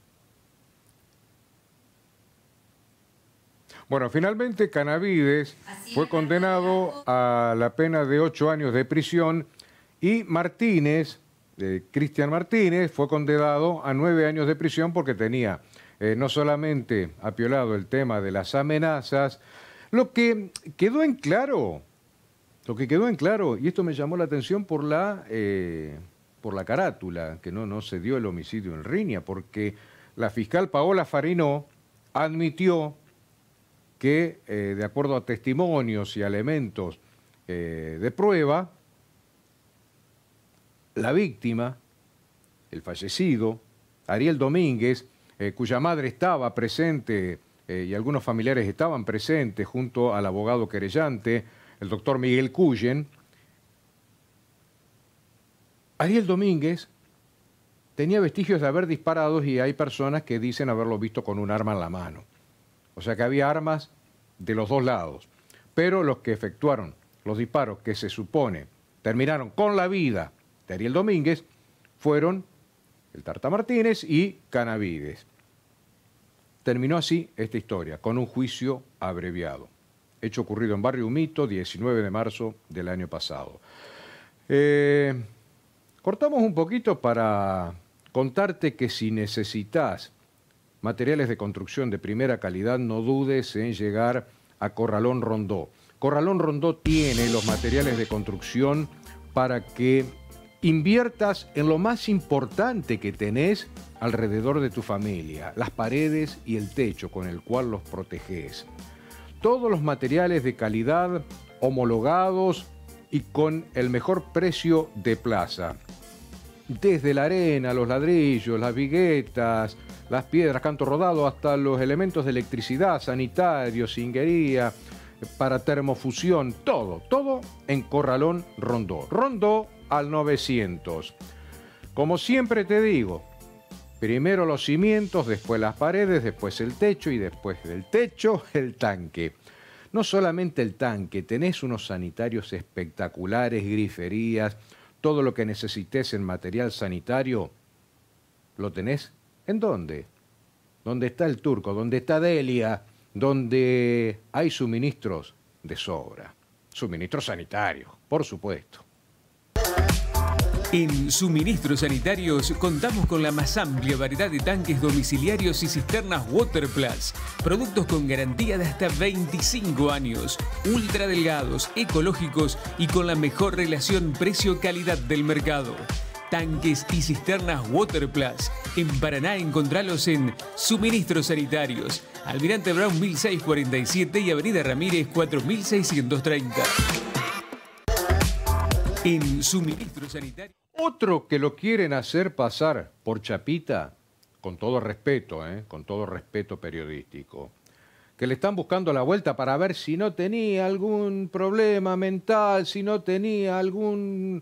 Bueno, finalmente Canavides fue condenado a la pena de 8 años de prisión y Martínez, Cristian Martínez, fue condenado a 9 años de prisión porque tenía no solamente apiolado el tema de las amenazas, lo que quedó en claro, y esto me llamó la atención por la carátula, que no se dio el homicidio en riña, porque la fiscal Paola Farinó admitió que, de acuerdo a testimonios y elementos de prueba, la víctima, el fallecido, Ariel Domínguez, cuya madre estaba presente y algunos familiares estaban presentes junto al abogado querellante, el doctor Miguel Cuyen, Ariel Domínguez tenía vestigios de haber disparado y hay personas que dicen haberlo visto con un arma en la mano. O sea que había armas de los dos lados. Pero los que efectuaron los disparos que se supone terminaron con la vida de Ariel Domínguez fueron el Tarta Martínez y Canavides. Terminó así esta historia, con un juicio abreviado. Hecho ocurrido en Barrio Humito, 19 de marzo del año pasado. Cortamos un poquito para contarte que si necesitas materiales de construcción de primera calidad, no dudes en llegar a Corralón Rondó. Corralón Rondó tiene los materiales de construcción para que inviertas en lo más importante que tenés alrededor de tu familia, las paredes y el techo con el cual los proteges. Todos los materiales de calidad, homologados y con el mejor precio de plaza. Desde la arena, los ladrillos, las viguetas, las piedras, canto rodado, hasta los elementos de electricidad, sanitarios, cinguería, para termofusión, todo en Corralón Rondó. Rondó al 900. Como siempre te digo, primero los cimientos, después las paredes, después el techo y después del techo el tanque. No solamente el tanque, tenés unos sanitarios espectaculares, griferías, todo lo que necesites en material sanitario, ¿lo tenés? ¿En dónde? ¿Dónde está el Turco? ¿Dónde está Delia? Donde hay suministros de sobra. Suministros sanitarios, por supuesto. En Suministros Sanitarios contamos con la más amplia variedad de tanques domiciliarios y cisternas Waterplus. Productos con garantía de hasta 25 años, ultra delgados, ecológicos y con la mejor relación precio-calidad del mercado. Tanques y cisternas Waterplus. En Paraná encontralos en Suministros Sanitarios. Almirante Brown 1647 y Avenida Ramírez 4630. En Suministros Sanitarios. Otro que lo quieren hacer pasar por chapita, con todo respeto periodístico, que le están buscando la vuelta para ver si no tenía algún problema mental, si no tenía algún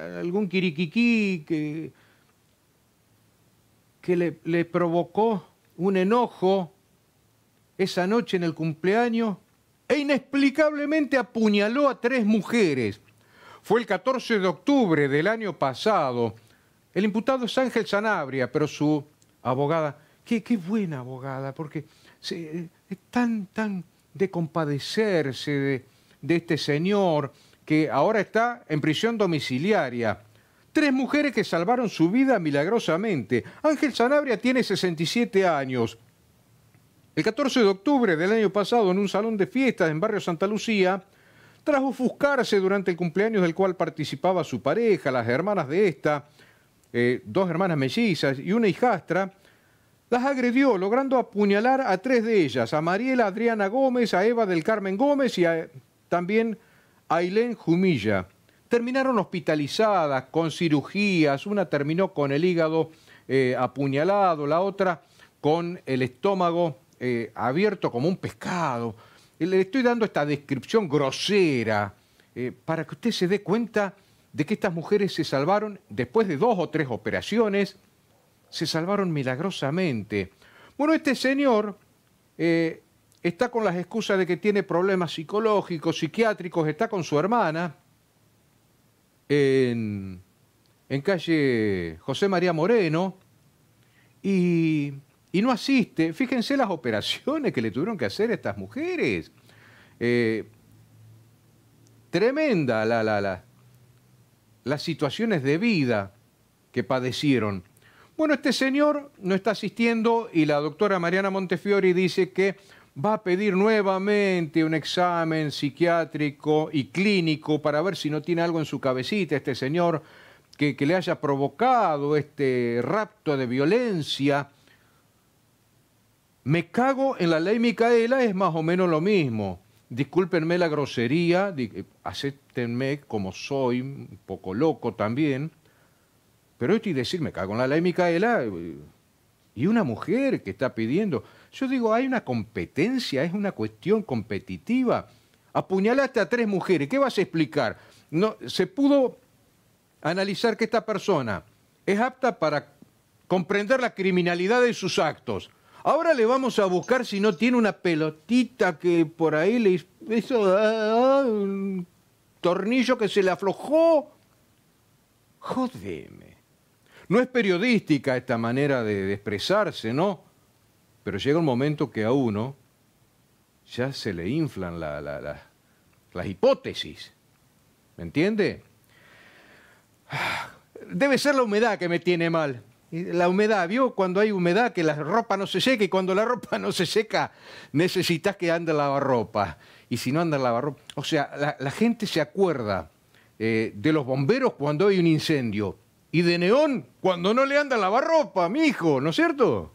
quiriquiquí que le provocó un enojo esa noche en el cumpleaños e inexplicablemente apuñaló a 3 mujeres. Fue el 14 de octubre del año pasado. El imputado es Ángel Sanabria, pero su abogada, qué buena abogada, porque es tan de compadecerse de este señor que ahora está en prisión domiciliaria. 3 mujeres que salvaron su vida milagrosamente. Ángel Sanabria tiene 67 años. El 14 de octubre del año pasado, en un salón de fiestas en Barrio Santa Lucía, tras ofuscarse durante el cumpleaños del cual participaba su pareja, las hermanas de esta, 2 hermanas mellizas y una hijastra, las agredió, logrando apuñalar a 3 de ellas, a Mariela Adriana Gómez, a Eva del Carmen Gómez y también a Ailén Jumilla. Terminaron hospitalizadas, con cirugías, una terminó con el hígado apuñalado, la otra con el estómago abierto como un pescado. Le estoy dando esta descripción grosera para que usted se dé cuenta de que estas mujeres se salvaron después de 2 o 3 operaciones, se salvaron milagrosamente. Bueno, este señor está con las excusas de que tiene problemas psicológicos, psiquiátricos, está con su hermana en calle José María Moreno y no asiste. Fíjense las operaciones que le tuvieron que hacer a estas mujeres. Tremenda las situaciones de vida que padecieron. Bueno, este señor no está asistiendo y la doctora Mariana Montefiori dice que va a pedir nuevamente un examen psiquiátrico y clínico para ver si no tiene algo en su cabecita este señor que le haya provocado este rapto de violencia. Me cago en la ley Micaela es más o menos lo mismo. Discúlpenme la grosería, acéptenme como soy, un poco loco también, pero esto y decir, me cago en la ley Micaela, y una mujer que está pidiendo. Yo digo, hay una competencia, es una cuestión competitiva. Apuñalaste a 3 mujeres, ¿qué vas a explicar? No, se pudo analizar que esta persona es apta para comprender la criminalidad de sus actos. Ahora le vamos a buscar si no tiene una pelotita que por ahí le hizo un tornillo que se le aflojó. Jódeme. No es periodística esta manera de expresarse, ¿no? Pero llega un momento que a uno ya se le inflan las hipótesis. ¿Me entiende? Debe ser la humedad que me tiene mal. La humedad, ¿vio? Cuando hay humedad que la ropa no se seca y cuando la ropa no se seca necesitas que ande el lavarropa. Y si no anda el lavarropa... O sea, la gente se acuerda de los bomberos cuando hay un incendio y de Neón cuando no le anda el lavarropa, mijo, ¿no es cierto?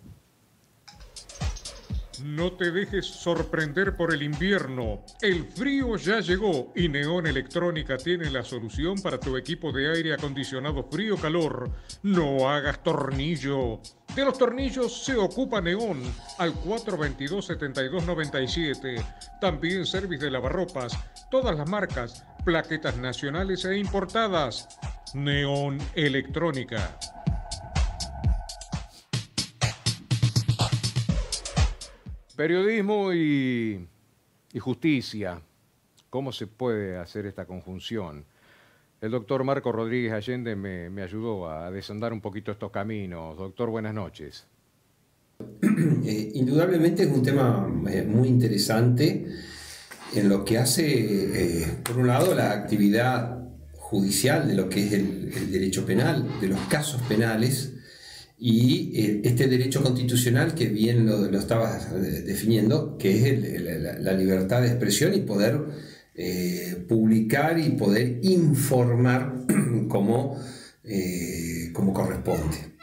No te dejes sorprender por el invierno. El frío ya llegó y Neón Electrónica tiene la solución para tu equipo de aire acondicionado frío-calor. No hagas tornillo. De los tornillos se ocupa Neón al 422-7297. También service de lavarropas, todas las marcas, plaquetas nacionales e importadas. Neón Electrónica. Periodismo y justicia. ¿Cómo se puede hacer esta conjunción? El doctor Marco Rodríguez Allende me ayudó a desandar un poquito estos caminos. Doctor, buenas noches. Indudablemente es un tema muy interesante en lo que hace, por un lado, la actividad judicial de lo que es el derecho penal, de los casos penales, y este derecho constitucional que bien lo estabas definiendo, que es la libertad de expresión y poder publicar y poder informar como corresponde.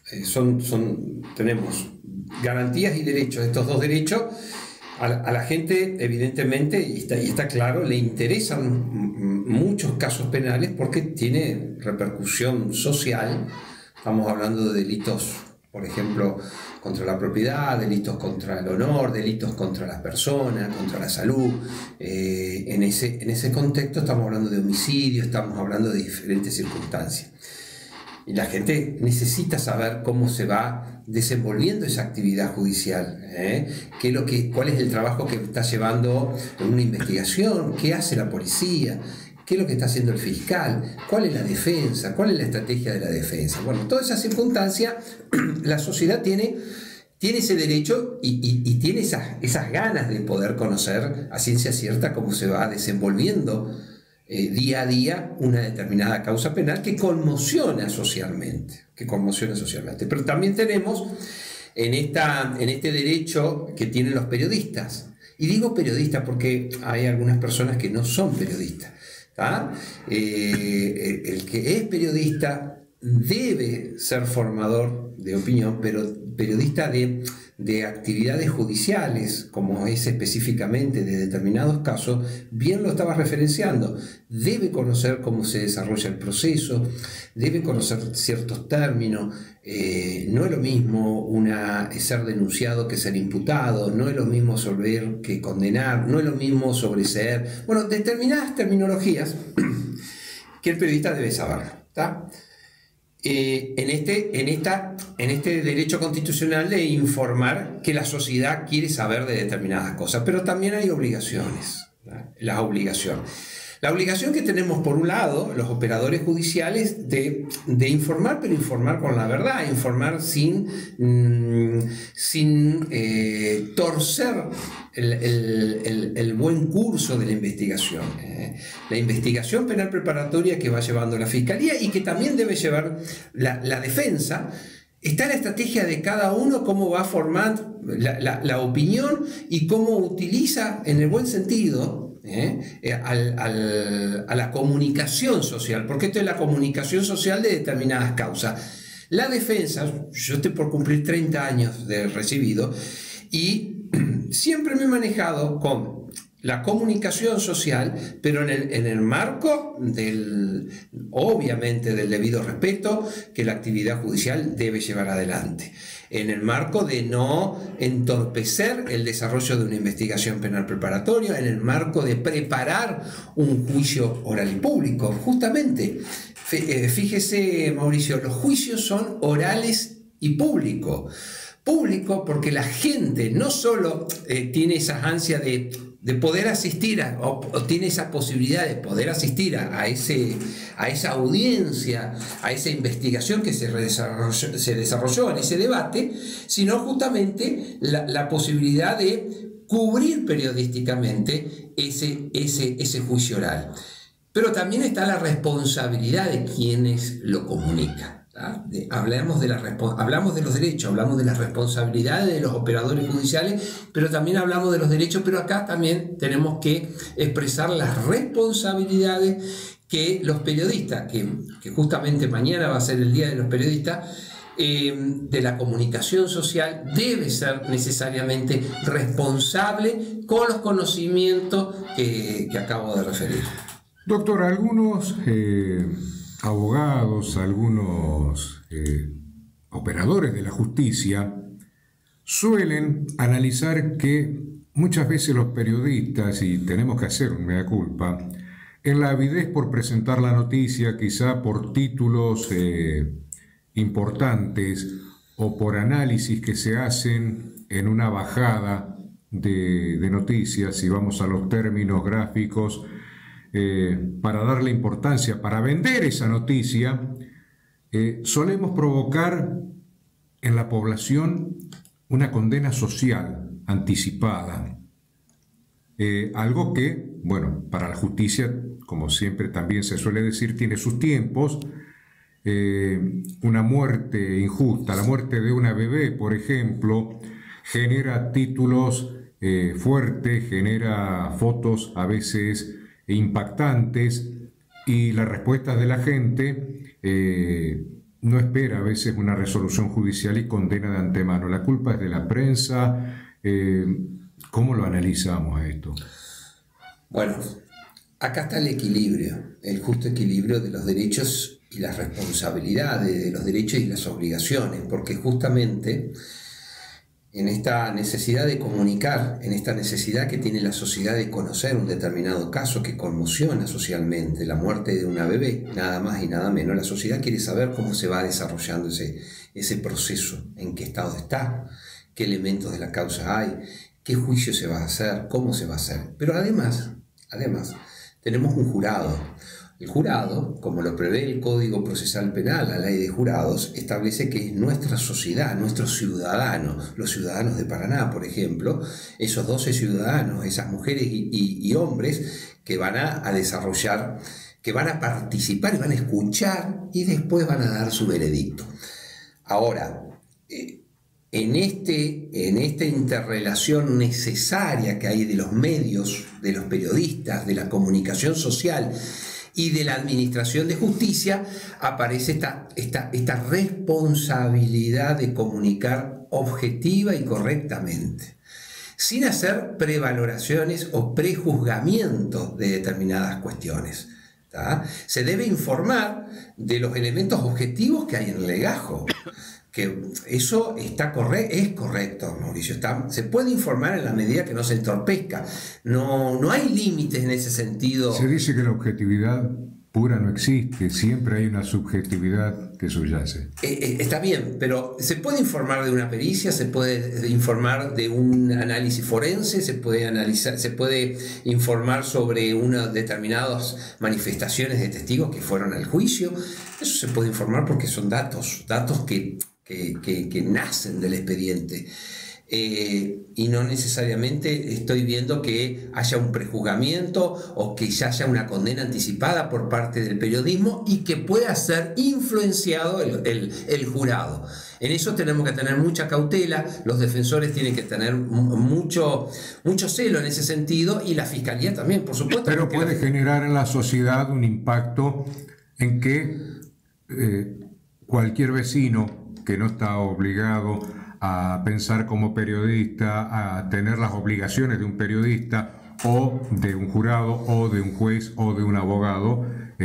Tenemos garantías y derechos. Estos 2 derechos a la gente, evidentemente, y está claro, le interesan muchos casos penales porque tiene repercusión social. Estamos hablando de delitos, por ejemplo, contra la propiedad, delitos contra el honor, delitos contra las personas, contra la salud. En ese contexto estamos hablando de homicidio, estamos hablando de diferentes circunstancias. Y la gente necesita saber cómo se va desenvolviendo esa actividad judicial, cuál es el trabajo que está llevando en una investigación, qué hace la policía, qué es lo que está haciendo el fiscal, cuál es la defensa, cuál es la estrategia de la defensa. Bueno, toda esa circunstancia, la sociedad tiene ese derecho y tiene esas ganas de poder conocer a ciencia cierta cómo se va desenvolviendo día a día una determinada causa penal que conmociona socialmente. Pero también tenemos en este derecho que tienen los periodistas, y digo periodistas porque hay algunas personas que no son periodistas. El que es periodista debe ser formador de opinión, pero periodista de actividades judiciales, como es específicamente de determinados casos, bien lo estaba referenciando, debe conocer cómo se desarrolla el proceso, debe conocer ciertos términos, no es lo mismo ser denunciado que ser imputado, no es lo mismo absolver que condenar, no es lo mismo sobreseer, bueno, determinadas terminologías que el periodista debe saber, ¿está? En este derecho constitucional de informar que la sociedad quiere saber de determinadas cosas, pero también hay obligaciones. La obligación que tenemos por un lado los operadores judiciales de informar, pero informar con la verdad, informar sin torcer el buen curso de la investigación. La investigación penal preparatoria que va llevando la Fiscalía y que también debe llevar la defensa. Está la estrategia de cada uno, cómo va a formar la opinión y cómo utiliza, en el buen sentido, a la comunicación social, porque esto es la comunicación social de determinadas causas. La defensa, yo estoy por cumplir 30 años de recibido y siempre me he manejado con la comunicación social, pero en el marco obviamente del debido respeto que la actividad judicial debe llevar adelante, en el marco de no entorpecer el desarrollo de una investigación penal preparatoria, en el marco de preparar un juicio oral y público. Justamente, fíjese, Mauricio, los juicios son orales y públicos. Público porque la gente no solo tiene esa ansia de poder asistir o tiene esa posibilidad de poder asistir a esa audiencia, a esa investigación que se desarrolló en ese debate, sino justamente la posibilidad de cubrir periodísticamente ese juicio oral. Pero también está la responsabilidad de quienes lo comunican. Hablamos de los derechos, hablamos de las responsabilidades de los operadores judiciales, pero también hablamos de los derechos, pero acá también tenemos que expresar las responsabilidades que los periodistas, que justamente mañana va a ser el Día de los Periodistas, de la comunicación social, debe ser necesariamente responsable con los conocimientos que acabo de referir. Doctor, algunos abogados, algunos operadores de la justicia suelen analizar que muchas veces los periodistas, y tenemos que hacer un mea culpa, en la avidez por presentar la noticia, quizá por títulos importantes o por análisis que se hacen en una bajada de noticias, si vamos a los términos gráficos, para darle importancia, para vender esa noticia, solemos provocar en la población una condena social anticipada. Algo que, bueno, para la justicia, como siempre también se suele decir, tiene sus tiempos. Una muerte injusta, la muerte de una bebé, por ejemplo, genera títulos fuertes, genera fotos a veces impactantes, y las respuestas de la gente no espera a veces una resolución judicial y condena de antemano. La culpa es de la prensa. ¿Cómo lo analizamos a esto? Bueno, acá está el equilibrio, el justo equilibrio de los derechos y las responsabilidades, de los derechos y las obligaciones, porque justamente en esta necesidad de comunicar, en esta necesidad que tiene la sociedad de conocer un determinado caso que conmociona socialmente, la muerte de una bebé, nada más y nada menos. La sociedad quiere saber cómo se va desarrollando ese proceso, en qué estado está, qué elementos de la causa hay, qué juicio se va a hacer, cómo se va a hacer. Pero además, tenemos un jurado. El jurado, como lo prevé el Código Procesal Penal, la ley de jurados, establece que es nuestra sociedad, nuestros ciudadanos, los ciudadanos de Paraná, por ejemplo, esos 12 ciudadanos, esas mujeres y hombres que van a desarrollar, que van a participar y van a escuchar y después van a dar su veredicto. Ahora, en esta interrelación necesaria que hay de los medios, de los periodistas, de la comunicación social y de la administración de justicia, aparece esta responsabilidad de comunicar objetiva y correctamente, sin hacer prevaloraciones o prejuzgamientos de determinadas cuestiones. ¿Tá? Se debe informar de los elementos objetivos que hay en el legajo. Que eso es correcto, Mauricio. Se puede informar en la medida que no se entorpezca. No hay límites en ese sentido. Se dice que la objetividad pura no existe, siempre hay una subjetividad que subyace. Está bien, pero se puede informar de una pericia, se puede informar de un análisis forense, se puede informar sobre unas determinadas manifestaciones de testigos que fueron al juicio. Eso se puede informar porque son datos que nacen del expediente. Y no necesariamente estoy viendo que haya un prejuzgamiento o que ya haya una condena anticipada por parte del periodismo y que pueda ser influenciado el jurado. En eso tenemos que tener mucha cautela, los defensores tienen que tener mucho celo en ese sentido y la fiscalía también, por supuesto. Pero puede generar en la sociedad un impacto en que cualquier vecino que no está obligado a pensar como periodista, a tener las obligaciones de un periodista o de un jurado o de un juez o de un abogado,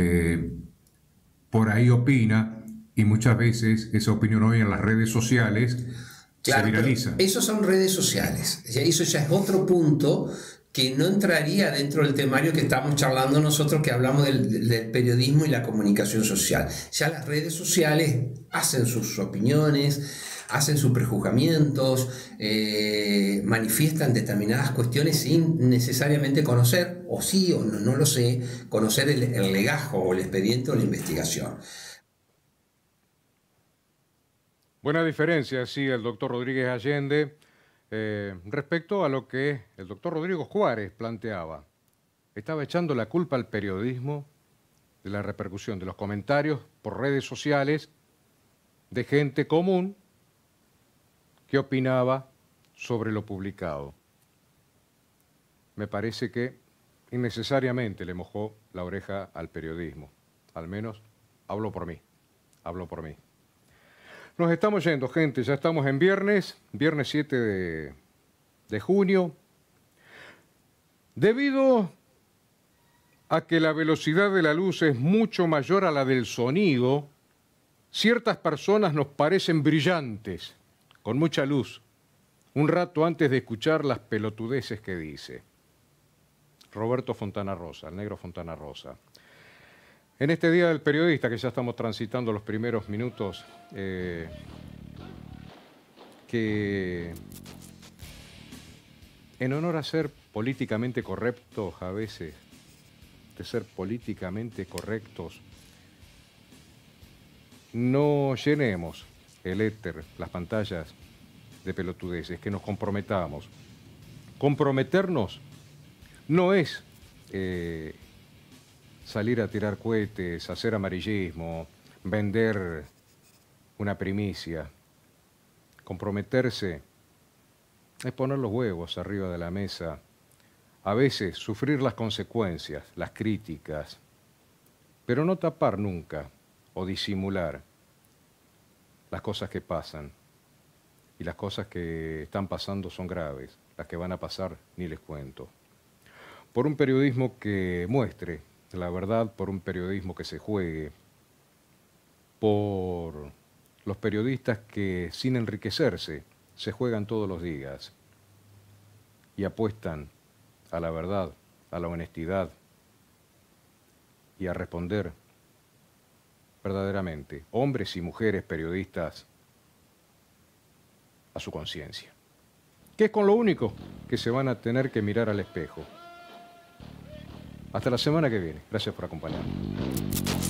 por ahí opina y muchas veces esa opinión hoy en las redes sociales se viraliza. Eso son redes sociales, eso ya es otro punto que no entraría dentro del temario que estamos charlando nosotros, que hablamos del periodismo y la comunicación social. Ya las redes sociales hacen sus opiniones, hacen sus prejuzgamientos, manifiestan determinadas cuestiones sin necesariamente conocer, o sí o no lo sé, conocer el legajo o el expediente o la investigación. Buena diferencia, sí, el doctor Rodríguez Allende, respecto a lo que el doctor Rodrigo Juárez planteaba. Estaba echando la culpa al periodismo de la repercusión de los comentarios por redes sociales de gente común que opinaba sobre lo publicado. Me parece que innecesariamente le mojó la oreja al periodismo. Al menos hablo por mí. Nos estamos yendo, gente. Ya estamos en viernes 7 de junio. Debido a que la velocidad de la luz es mucho mayor a la del sonido, ciertas personas nos parecen brillantes, con mucha luz, un rato antes de escuchar las pelotudeces que dice. Roberto Fontana Rosa, el negro Fontana Rosa. En este Día del Periodista, que ya estamos transitando los primeros minutos, que en honor a ser políticamente correctos a veces, de ser políticamente correctos, no llenemos el éter, las pantallas de pelotudeces, que nos comprometamos. Comprometernos no es salir a tirar cohetes, hacer amarillismo, vender una primicia. Comprometerse es poner los huevos arriba de la mesa, a veces sufrir las consecuencias, las críticas, pero no tapar nunca o disimular las cosas que pasan. Y las cosas que están pasando son graves, las que van a pasar ni les cuento. Por un periodismo que muestre la verdad, por un periodismo que se juegue, por los periodistas que sin enriquecerse se juegan todos los días y apuestan a la verdad, a la honestidad y a responder verdaderamente, hombres y mujeres periodistas, a su conciencia, que es con lo único que se van a tener que mirar al espejo. Hasta la semana que viene. Gracias por acompañarnos.